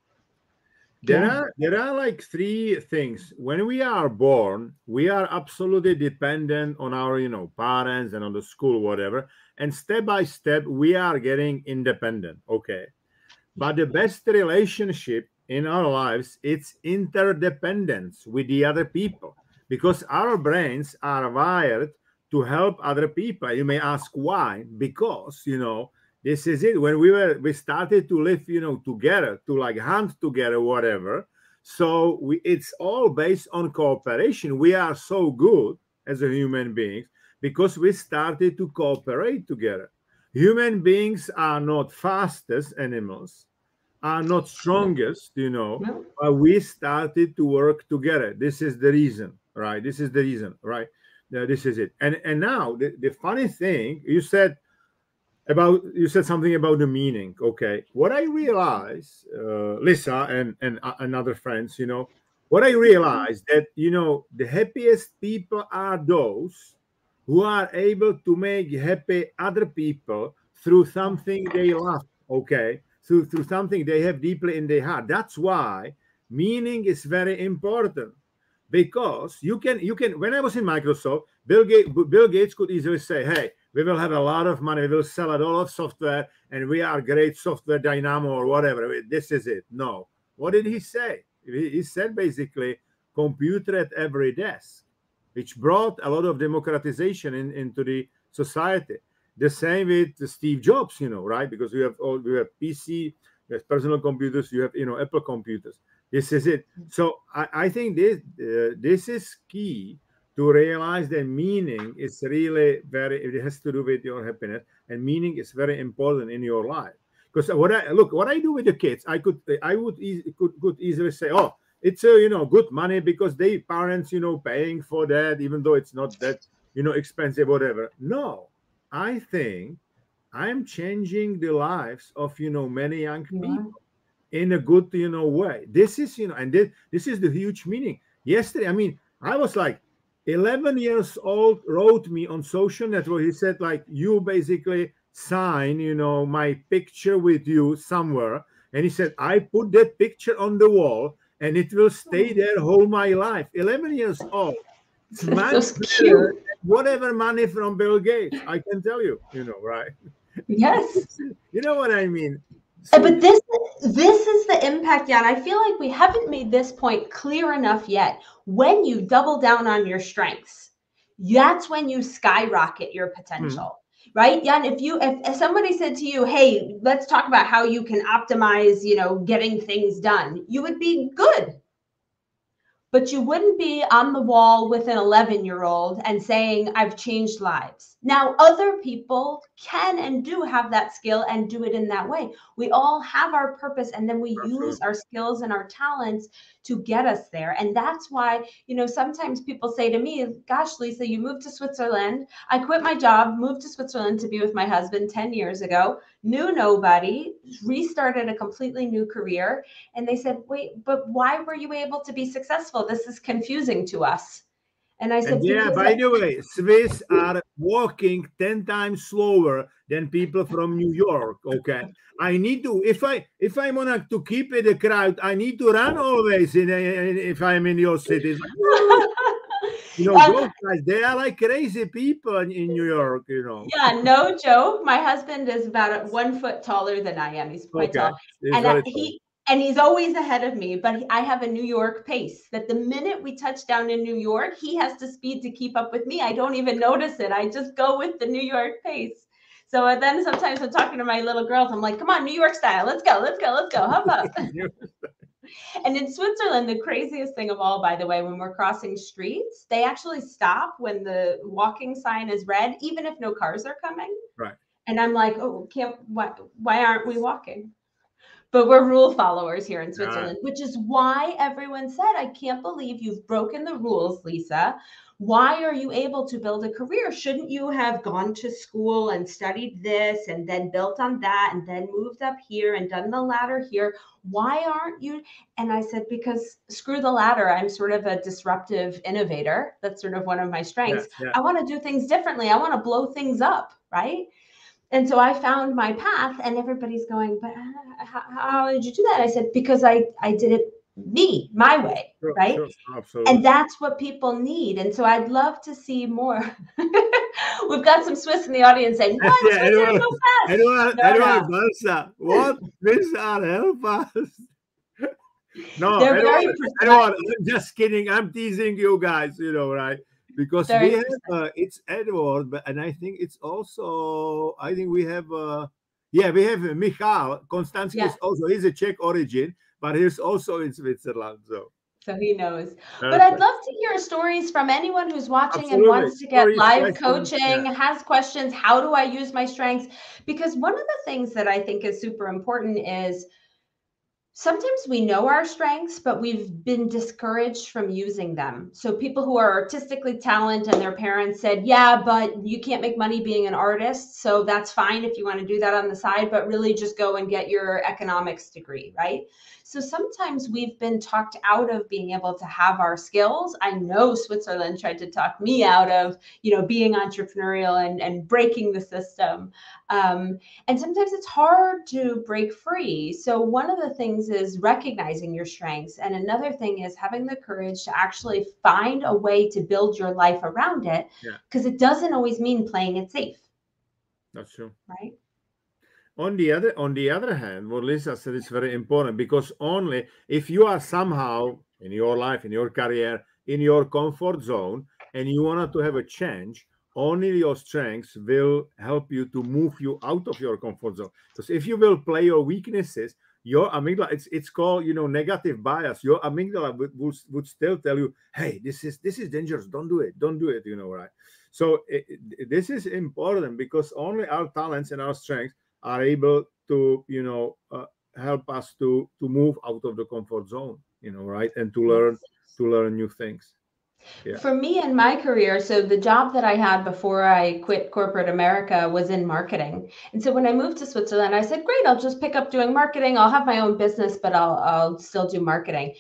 There yeah. are there are like three things. When we are born, we are absolutely dependent on our, you know, parents and on the school, whatever. And step by step, we are getting independent. Okay. But the best relationship in our lives, it's interdependence with the other people. Because our brains are wired to help other people. You may ask why? Because, you know, this is it. When we were, we started to live, you know, together, to like hunt together, whatever. So we, it's all based on cooperation. We are so good as a human beings because we started to cooperate together. Human beings are not fastest animals, are not strongest, you know, No. but we started to work together. This is the reason, right? This is the reason, right? Uh, this is it. And and now the, the funny thing, you said about you said something about the meaning. Okay, what I realized, uh, Lisa and and uh, and other friends, you know, what I realized that you know the happiest people are those who are able to make happy other people through something they love. Okay, through through something they have deeply in their heart. That's why meaning is very important, because you can you can when I was in Microsoft, bill gates bill gates could easily say, hey, we will have a lot of money, we will sell a lot of software, and we are great software dynamo or whatever, this is it. No, what did he say? He said basically computer at every desk, which brought a lot of democratization in, into the society. The same with Steve Jobs, you know, right? Because we have all we have P C, we have personal computers, you have you know Apple computers. This is it. So I, I think this uh, this is key to realize that meaning is really very. It has to do with your happiness, and meaning is very important in your life. Because what I look, what I do with the kids, I could I would easy, could could easily say, oh, it's a you know good money because they parents you know paying for that, even though it's not that you know expensive, whatever. No, I think I'm changing the lives of you know many young people in a good you know way. This is you know and this, this is the huge meaning. Yesterday, I mean, I was like eleven years old, wrote me on social network. He said like, you basically sign you know my picture with you somewhere, and he said I put that picture on the wall and it will stay there whole my life. eleven years old. It's much so cute. Whatever money from Bill Gates, I can tell you, you know, right? Yes. You know what I mean? So, but this this is the impact, Jan. I feel like we haven't made this point clear enough yet. When you double down on your strengths, that's when you skyrocket your potential. Mm-hmm. Right, Jan? If you if, if somebody said to you, hey, let's talk about how you can optimize, you know, getting things done, you would be good. But you wouldn't be on the wall with an eleven year old and saying, I've changed lives. Now, other people can and do have that skill and do it in that way. We all have our purpose, and then we Absolutely. Use our skills and our talents to get us there. And that's why, you know, sometimes people say to me, gosh, Lisa, you moved to Switzerland. I quit my job, moved to Switzerland to be with my husband ten years ago, knew nobody, restarted a completely new career. And they said, wait, but why were you able to be successful? This is confusing to us. And I said, and yeah, by I- the way, Swiss are walking ten times slower than people from New York. Okay. I need to, if I, if I want to keep in the crowd, I need to run always in, in if I'm in your city. You know, um, those guys, they are like crazy people in, in New York, you know. Yeah, no joke. My husband is about one foot taller than I am. He's quite okay. tall. He's and I, he, And he's always ahead of me, but I have a New York pace that the minute we touch down in New York, he has to speed to keep up with me. I don't even notice it. I just go with the New York pace. So then sometimes I'm talking to my little girls. I'm like, come on, New York style. Let's go, let's go, let's go. Hop up. And in Switzerland, the craziest thing of all, by the way, when we're crossing streets, they actually stop when the walking sign is red, even if no cars are coming. Right. And I'm like, oh, can't, why, why aren't we walking? But we're rule followers here in Switzerland, which is why everyone said, I can't believe you've broken the rules, Lisa. Why are you able to build a career? Shouldn't you have gone to school and studied this and then built on that and then moved up here and done the ladder here? Why aren't you? And I said, because screw the ladder. I'm sort of a disruptive innovator. That's sort of one of my strengths. Yeah, yeah. I want to do things differently. I want to blow things up, right? And so I found my path, and everybody's going, but how, how did you do that? I said, because I, I did it me, my way, sure, right? Sure, absolutely. And that's what people need. And so I'd love to see more. We've got some Swiss in the audience saying, what? Yeah, Swiss are so fast. Eduard, no, Eduard no. Balsa, what? Swiss are help us. No, They're Eduard, very Eduard, I'm just kidding. I'm teasing you guys, you know, right? Because Very we have, uh, it's Edward, but and I think it's also, I think we have, uh, yeah, we have Michal. Konstanski yeah. is also, he's a Czech origin, but he's also in Switzerland. So, so he knows. Perfect. But I'd love to hear stories from anyone who's watching Absolutely. And wants to get Stories, live coaching, yeah. has questions. How do I use my strengths? Because one of the things that I think is super important is Sometimes we know our strengths, but we've been discouraged from using them. So people who are artistically talented and their parents said, yeah, but you can't make money being an artist. So that's fine if you want to do that on the side, but really just go and get your economics degree, right? So sometimes we've been talked out of being able to have our skills. I know Switzerland tried to talk me out of, you know, being entrepreneurial and, and breaking the system. Um, and sometimes it's hard to break free. So one of the things is recognizing your strengths. And another thing is having the courage to actually find a way to build your life around it. Yeah. Because it doesn't always mean playing it safe. That's true. Right. On the other on the other hand, what Lisa said is very important, because only if you are somehow in your life, in your career, in your comfort zone, and you want to have a change, only your strengths will help you to move you out of your comfort zone. Because if you will play your weaknesses, your amygdala, it's it's called, you know, negative bias. Your amygdala would, would, would still tell you, hey, this is this is dangerous. Don't do it. Don't do it. You know, right? So it, it, this is important, because only our talents and our strengths are able to, you know, uh, help us to to move out of the comfort zone, you know, right, and to learn to learn new things. Yeah. For me in my career, so the job that I had before I quit corporate America was in marketing. And so when I moved to Switzerland, I said, great, I'll just pick up doing marketing. I'll have my own business, but I'll, I'll still do marketing.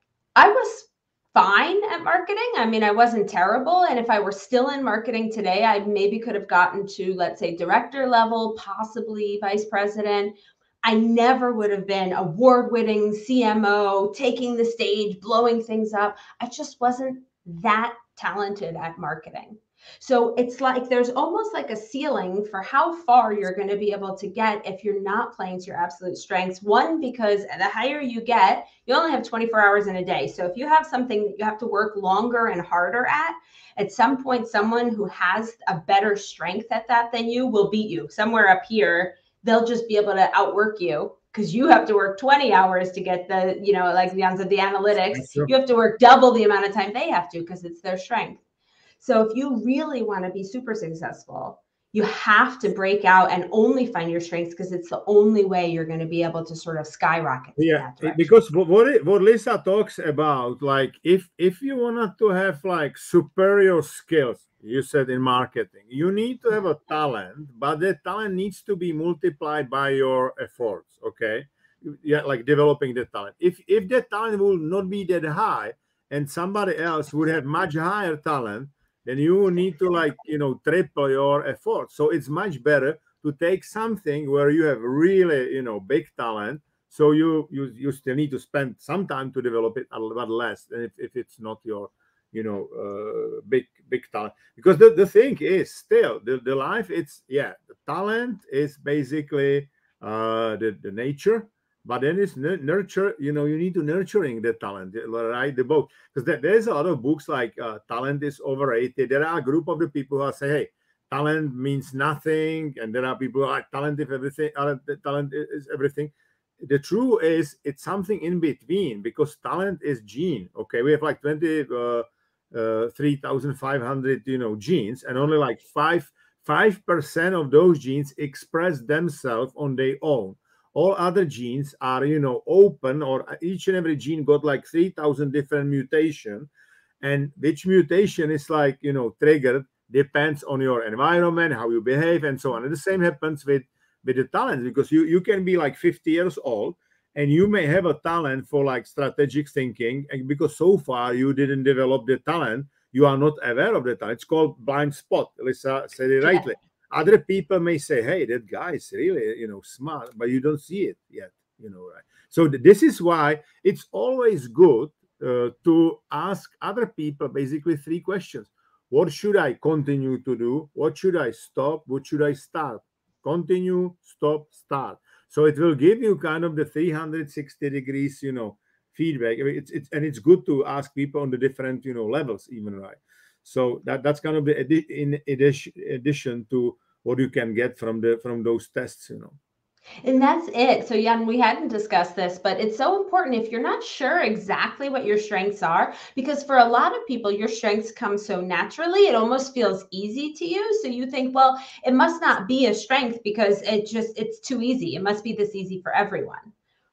I was fine at marketing. I mean, I wasn't terrible. And if I were still in marketing today, I maybe could have gotten to, let's say, director level, possibly vice president. I never would have been award-winning C M O, taking the stage, blowing things up. I just wasn't that talented at marketing. So it's like there's almost like a ceiling for how far you're going to be able to get if you're not playing to your absolute strengths. One, because the higher you get, you only have twenty-four hours in a day. So if you have something that you have to work longer and harder at, at some point, someone who has a better strength at that than you will beat you. Somewhere up here, they'll just be able to outwork you, because you have to work twenty hours to get the, you know, like the answer, the analytics. You have to work double the amount of time they have to, because it's their strength. So if you really want to be super successful, you have to break out and only find your strengths, because it's the only way you're going to be able to sort of skyrocket. Yeah, because what it, what Lisa talks about, like if if you wanted to have like superior skills, you said in marketing, you need to have a talent, but that talent needs to be multiplied by your efforts. Okay, yeah, like developing the talent. If if that talent will not be that high, and somebody else would have much higher talent, then you need to, like, you know, triple your efforts. So it's much better to take something where you have really, you know, big talent. So you you you still need to spend some time to develop it, a lot less than if, if it's not your, you know, uh, big big talent. Because the, the thing is still the, the life, it's, yeah, the talent is basically uh the, the nature, but then it's nurture, you know, you need to nurturing the talent, right? The book, because there's a lot of books like uh, talent is overrated. There are a group of the people who say, hey, talent means nothing, and there are people who are talent if everything, talent is everything. The truth is it's something in between, because talent is gene. Okay, we have like twenty uh, uh three thousand five hundred, you know, genes, and only like five five percent of those genes express themselves on their own. All other genes are, you know, open, or each and every gene got like three thousand different mutation, and which mutation is, like, you know, triggered depends on your environment, how you behave, and so on. And the same happens with with the talent, because you you can be like fifty years old and you may have a talent for like strategic thinking, and because so far you didn't develop the talent, you are not aware of the talent. It's called blind spot. Lisa said it rightly. Yeah. Other people may say, hey, that guy is really, you know, smart, but you don't see it yet, you know, right? So this is why it's always good uh, to ask other people basically three questions. What should I continue to do? What should I stop? What should I start? Continue, stop, start. So it will give you kind of the three hundred sixty degrees, you know, feedback. I mean, it's, it's and it's good to ask people on the different, you know, levels even, right? So that that's kind of the in addition addition to what you can get from the from those tests, you know. And that's it. So Jan, we hadn't discussed this, but it's so important if you're not sure exactly what your strengths are, because for a lot of people, your strengths come so naturally, it almost feels easy to you. So you think, well, it must not be a strength because it just, it's too easy. It must be this easy for everyone.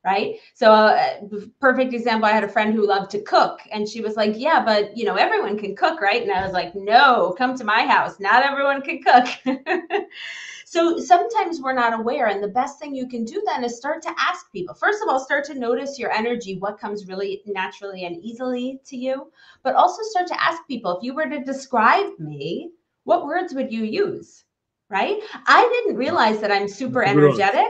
right? So uh, perfect example, I had a friend who loved to cook, and she was like, yeah, but you know, everyone can cook, right? And I was like, no, come to my house. Not everyone can cook. So sometimes we're not aware. And the best thing you can do then is start to ask people. First of all, start to notice your energy, what comes really naturally and easily to you, but also start to ask people, if you were to describe me, what words would you use, right? I didn't realize that I'm super energetic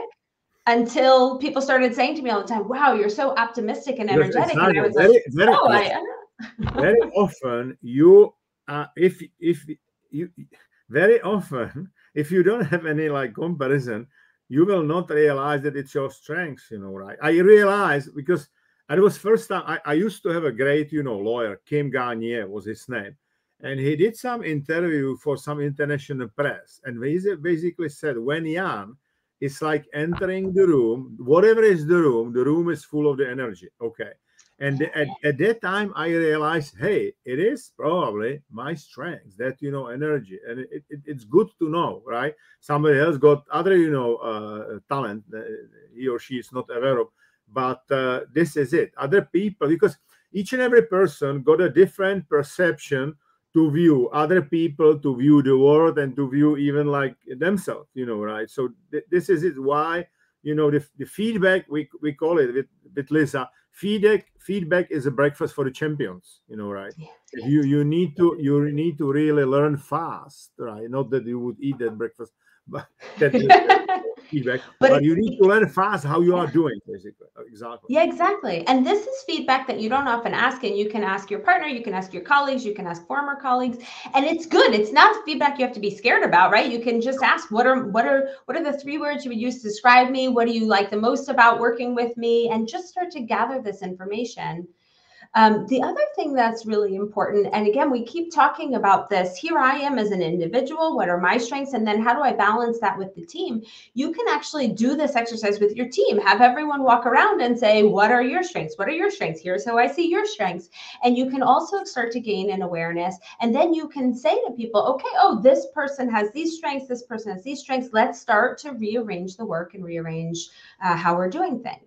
until people started saying to me all the time, wow, you're so optimistic and Because energetic. exactly, And I was very, like, very, oh, yes. I Very often you, uh, if, if you, very often, if you don't have any like comparison, you will not realize that it's your strengths, you know, right? I realized because it was first time I, I used to have a great, you know, lawyer, Kim Gagne was his name. And he did some interview for some international press. And he basically said, when young, it's like entering the room, whatever is the room, the room is full of the energy. Okay. And at, at that time, I realized, hey, it is probably my strength, that, you know, energy. And it, it, it's good to know, right? Somebody else got other, you know, uh, talent that he or she is not aware of. But uh, this is it. Other people, because each and every person got a different perception to view other people, to view the world, and to view even like themselves, you know, right? So th this is it. Why, you know, the, the feedback, we, we call it with, with Lisa, feedback feedback is a breakfast for the champions, you know, right? You you need to you need to really learn fast, right? Not that you would eat that breakfast, but that feedback, but, but you need to learn fast how you are doing, basically. Exactly. Yeah, exactly. And this is feedback that you don't often ask, and you can ask your partner, you can ask your colleagues, you can ask former colleagues, and it's good. It's not feedback you have to be scared about, right? You can just ask, what are what are what are the three words you would use to describe me? What do you like the most about working with me? And just start to gather this information. Um, the other thing that's really important, and again, we keep talking about this, here I am as an individual, what are my strengths, and then how do I balance that with the team? You can actually do this exercise with your team. Have everyone walk around and say, what are your strengths? What are your strengths? Here's how I see your strengths. And you can also start to gain an awareness. And then you can say to people, okay, oh, this person has these strengths, this person has these strengths. Let's start to rearrange the work and rearrange uh, how we're doing things.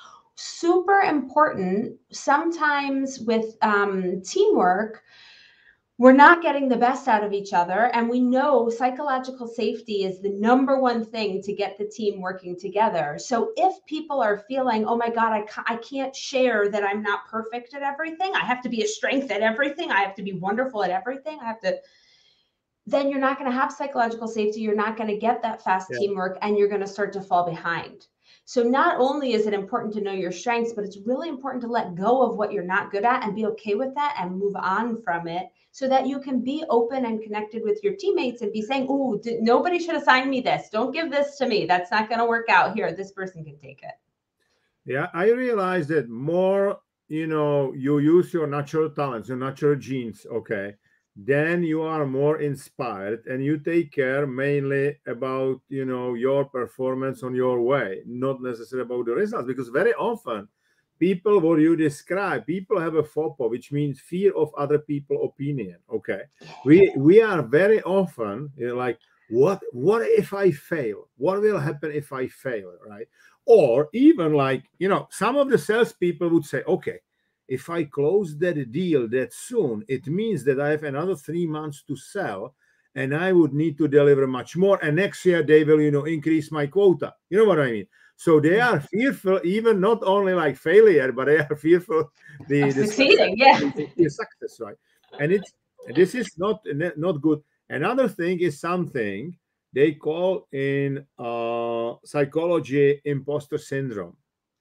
Super important. Sometimes with um, teamwork, we're not getting the best out of each other. And we know psychological safety is the number one thing to get the team working together. So if people are feeling, oh my God, I, ca- I can't share that I'm not perfect at everything, I have to be a strength at everything, I have to be wonderful at everything, I have to, then you're not going to have psychological safety. You're not going to get that fast yeah. teamwork, and you're going to start to fall behind. So not only is it important to know your strengths, but it's really important to let go of what you're not good at and be okay with that and move on from it, so that you can be open and connected with your teammates and be saying, oh, nobody should assign me this. Don't give this to me. That's not going to work out. Here, this person can take it. Yeah, I realize that more, you know, you use your natural talents, your natural genes, okay, then you are more inspired, and you take care mainly about, you know, your performance on your way, not necessarily about the results. Because very often people, what you describe, people have a FOPO, which means fear of other people's opinion. Okay, we we are very often, you know, like, what what if I fail? What will happen if I fail? Right? Or even like, you know, some of the salespeople would say, okay, if I close that deal that soon, it means that I have another three months to sell, and I would need to deliver much more. And next year they will, you know, increase my quota. You know what I mean? So they are fearful, even not only like failure, but they are fearful the, of the succeeding, success, yeah, the success, right? And it's this is not not good. Another thing is something they call in uh, psychology imposter syndrome.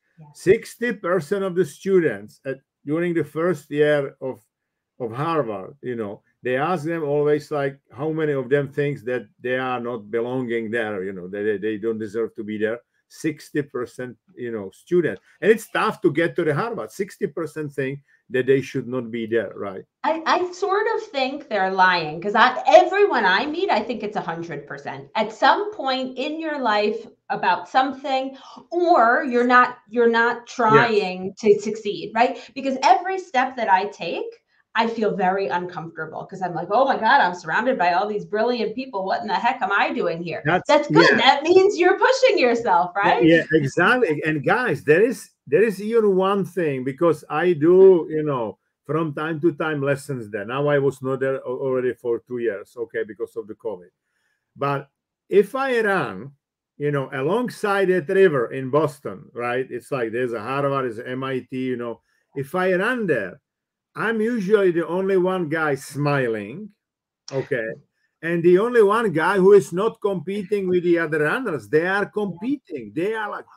sixty percent of the students at during the first year of of Harvard, you know, they ask them always like, how many of them thinks that they are not belonging there, you know, they, they don't deserve to be there. sixty percent, you know, student. And it's tough to get to the Harvard. sixty percent think that they should not be there, right? I, I sort of think they're lying, because I everyone I meet, I think it's one hundred percent. At some point in your life about something, or you're not you're not trying yes. to succeed, right? Because every step that I take, I feel very uncomfortable because I'm like, oh my God, I'm surrounded by all these brilliant people. What in the heck am I doing here? That's, That's good. yeah. That means you're pushing yourself, right? Yeah, exactly. And guys, there is there is even one thing, because I do, you know, from time to time lessons there. Now I was not there already for two years, okay, because of the COVID. But if I run, you know, alongside that river in Boston, right? It's like there's a Harvard, there's a M I T, you know. If I run there, I'm usually the only one guy smiling, okay? And the only one guy who is not competing with the other runners. They are competing. They are like,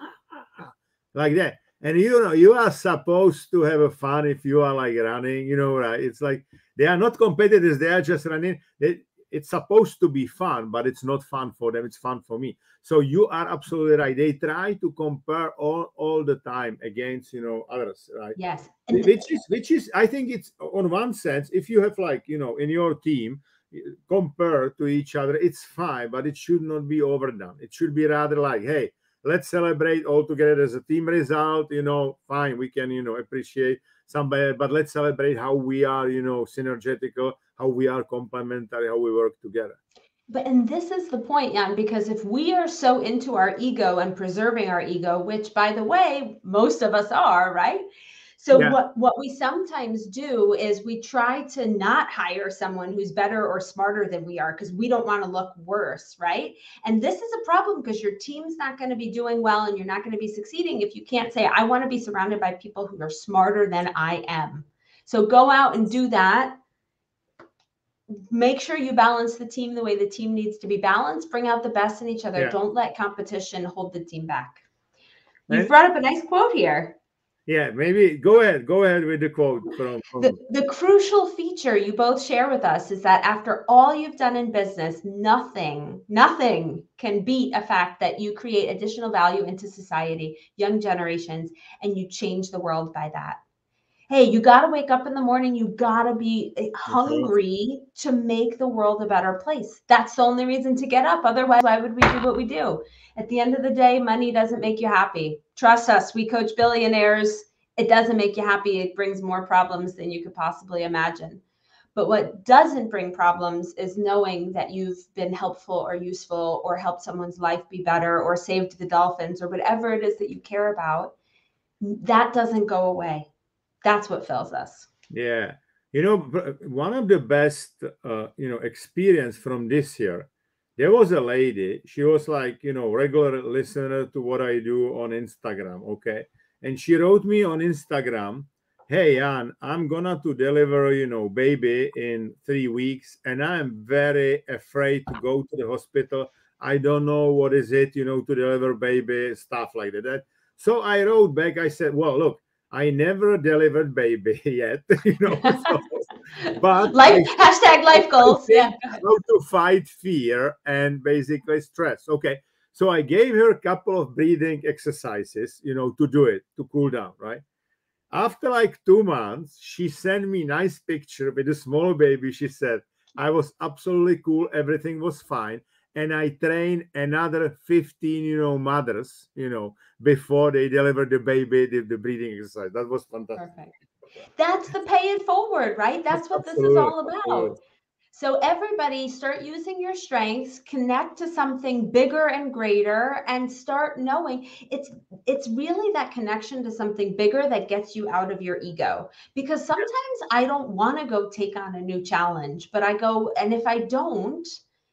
like that. And you know, you are supposed to have a fun if you are like running, you know, right? It's like they are not competitors, they are just running. They, it's supposed to be fun, but it's not fun for them. It's fun for me. So you are absolutely right. They try to compare all, all the time against, you know, others, right? Yes. Which is, which is, I think it's on one sense, if you have like, you know, in your team, compare to each other, it's fine, but it should not be overdone. It should be rather like, hey, let's celebrate all together as a team result, you know, fine, we can, you know, appreciate somebody, but let's celebrate how we are, you know, synergetical, how we are complementary, how we work together. But, and this is the point, Jan, because if we are so into our ego and preserving our ego, which by the way, most of us are, right? So yeah. what, what we sometimes do is we try to not hire someone who's better or smarter than we are because we don't want to look worse, right? And this is a problem because your team's not going to be doing well and you're not going to be succeeding if you can't say, I want to be surrounded by people who are smarter than I am. So go out and do that. Make sure you balance the team the way the team needs to be balanced. Bring out the best in each other. Yeah. Don't let competition hold the team back. You've brought up a nice quote here. Yeah, maybe go ahead. Go ahead with the quote. From, from... The, the crucial feature you both share with us is that after all you've done in business, nothing, nothing can beat a fact that you create additional value into society, young generations, and you change the world by that. Hey, you got to wake up in the morning. You got to be hungry to make the world a better place. That's the only reason to get up. Otherwise, why would we do what we do? At the end of the day, money doesn't make you happy. Trust us. We coach billionaires. It doesn't make you happy. It brings more problems than you could possibly imagine. But what doesn't bring problems is knowing that you've been helpful or useful or helped someone's life be better or saved the dolphins or whatever it is that you care about. That doesn't go away. That's what fills us. Yeah. You know, one of the best, uh, you know, experience from this year, there was a lady, she was like, you know, regular listener to what I do on Instagram. Okay. And she wrote me on Instagram, hey, Jan, I'm gonna to deliver, you know, baby in three weeks. And I'm very afraid to go to the hospital. I don't know what is it, you know, to deliver baby, stuff like that. So I wrote back, I said, well, look, I never delivered baby yet, you know. So, but life, I, hashtag life goals. Yeah. How to fight fear and basically stress. Okay. So I gave her a couple of breathing exercises, you know, to do it, to cool down, right? After like two months, she sent me a nice picture with a small baby. She said, I was absolutely cool. Everything was fine. And I trained another fifteen, you know, mothers, you know, before they deliver the baby, the, the breathing exercise. That was fantastic. Perfect. That's the pay it forward, right? That's what this is all about. So everybody start using your strengths, connect to something bigger and greater, and start knowing it's it's really that connection to something bigger that gets you out of your ego. Because sometimes I don't want to go take on a new challenge, but I go, and if I don't,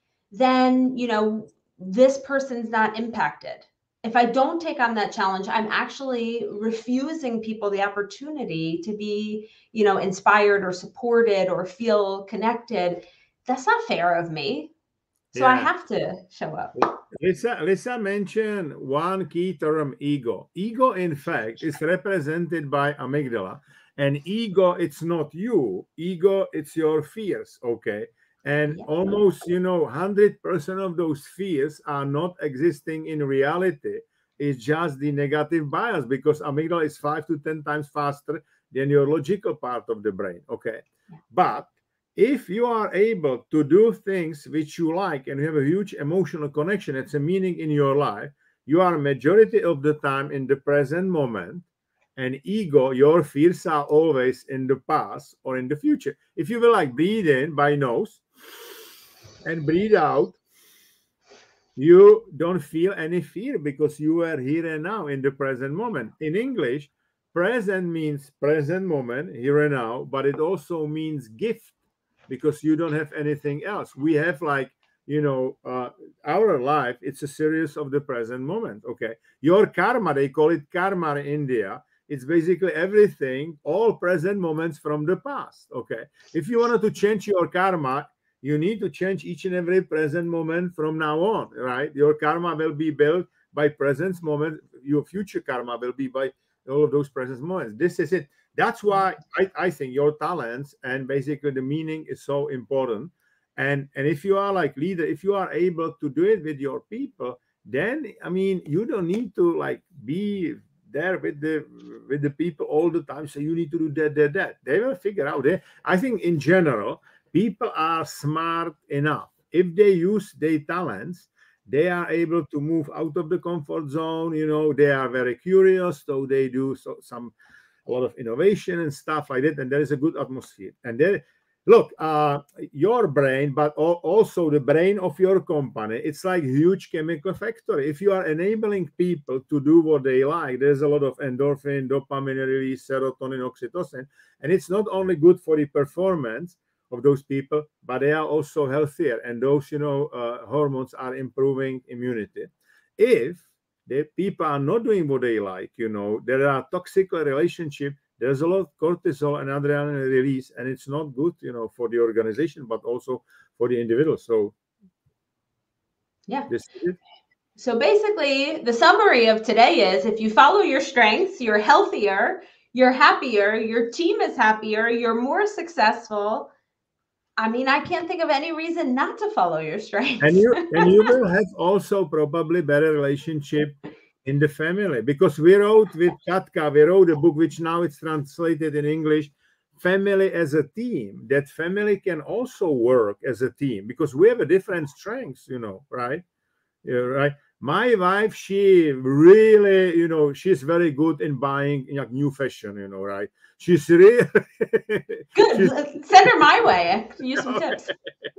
then, you know, this person's not impacted. If I don't take on that challenge, I'm actually refusing people the opportunity to be, you know, inspired or supported or feel connected. That's not fair of me. So yeah. I have to show up. Lisa, Lisa mentioned one key term, ego. Ego, in fact, is represented by amygdala. And ego, it's not you. Ego, it's your fears, okay? And yeah. almost, you know, one hundred percent of those fears are not existing in reality. It's just the negative bias because amygdala is five to ten times faster than your logical part of the brain. Okay. Yeah. But if you are able to do things which you like and you have a huge emotional connection, it's a meaning in your life, you are majority of the time in the present moment. and ego, your fears are always in the past or in the future. If you will like breathe in by nose and breathe out, you don't feel any fear because you are here and now in the present moment. In English, present means present moment, here and now, but it also means gift because you don't have anything else. We have like, you know, uh, our life, it's a series of the present moment. Okay. Your karma, they call it karma in India. It's basically everything, all present moments from the past. Okay. If you wanted to change your karma, you need to change each and every present moment from now on, right? Your karma will be built by present moment. Your future karma will be by all of those present moments. This is it. That's why I, I think your talents and basically the meaning is so important. And, and if you are like leader, if you are able to do it with your people, then, I mean, you don't need to like be there with the with the people all the time. So you need to do that, that, that. They will figure out it. I think in general, people are smart enough. If they use their talents, they are able to move out of the comfort zone. You know, they are very curious, so they do so, some a lot of innovation and stuff like that. And there is a good atmosphere. And there, look, uh, your brain, but also the brain of your company, it's like huge chemical factory. If you are enabling people to do what they like, there's a lot of endorphin, dopamine release, serotonin, oxytocin, and it's not only good for the performance of those people, but they are also healthier, and those, you know, uh, hormones are improving immunity. If the people are not doing what they like, you know, there are toxic relationship, there's a lot of cortisol and adrenaline release, and it's not good, you know, for the organization, but also for the individual. So yeah, this is it. So basically the summary of today is if you follow your strengths, you're healthier, you're happier, your team is happier, you're more successful. I mean, I can't think of any reason not to follow your strengths. And you and you will have also probably better relationship in the family, because we wrote with Katka, we wrote a book which now it's translated in English, Family as a Team. That family can also work as a team because we have a different strengths, you know, right? Yeah, right. My wife, she really, you know, she's very good in buying, you know, new fashion, you know, right? She's really good. She's, send her my way. Use some tips.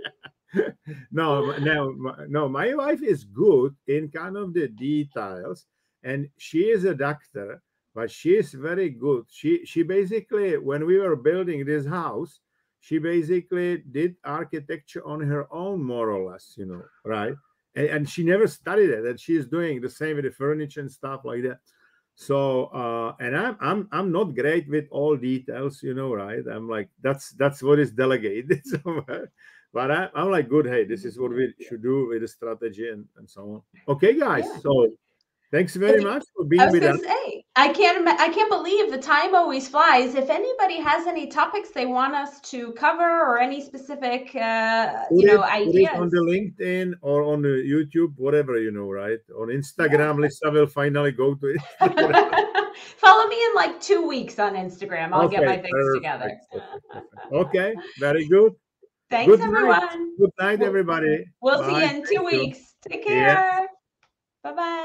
no, no, no. My wife is good in kind of the details, and she is a doctor, but she is very good. She she basically, when we were building this house, she basically did architecture on her own, more or less, you know, right? And, and she never studied it, and she's doing the same with the furniture and stuff like that. So uh and i'm i'm i'm not great with all details, you know, right? I'm like, that's that's what is delegated. So, but I, I'm like, good, hey, this is what we should do with the strategy and, and so on. Okay, guys. Yeah. So thanks very much for being I was with gonna us. Say, I can't I can't believe the time always flies. If anybody has any topics they want us to cover or any specific uh, you know, it, ideas. Put it on the LinkedIn or on the YouTube, whatever, you know, right? On Instagram, yeah. Lisa will finally go to it. Follow me in like two weeks on Instagram. I'll okay, get my things perfect. together. Okay, very good. Thanks, good everyone. Night. Good night, everybody. We'll, we'll see you in two Thank weeks. You. Take care. Yeah. Bye-bye.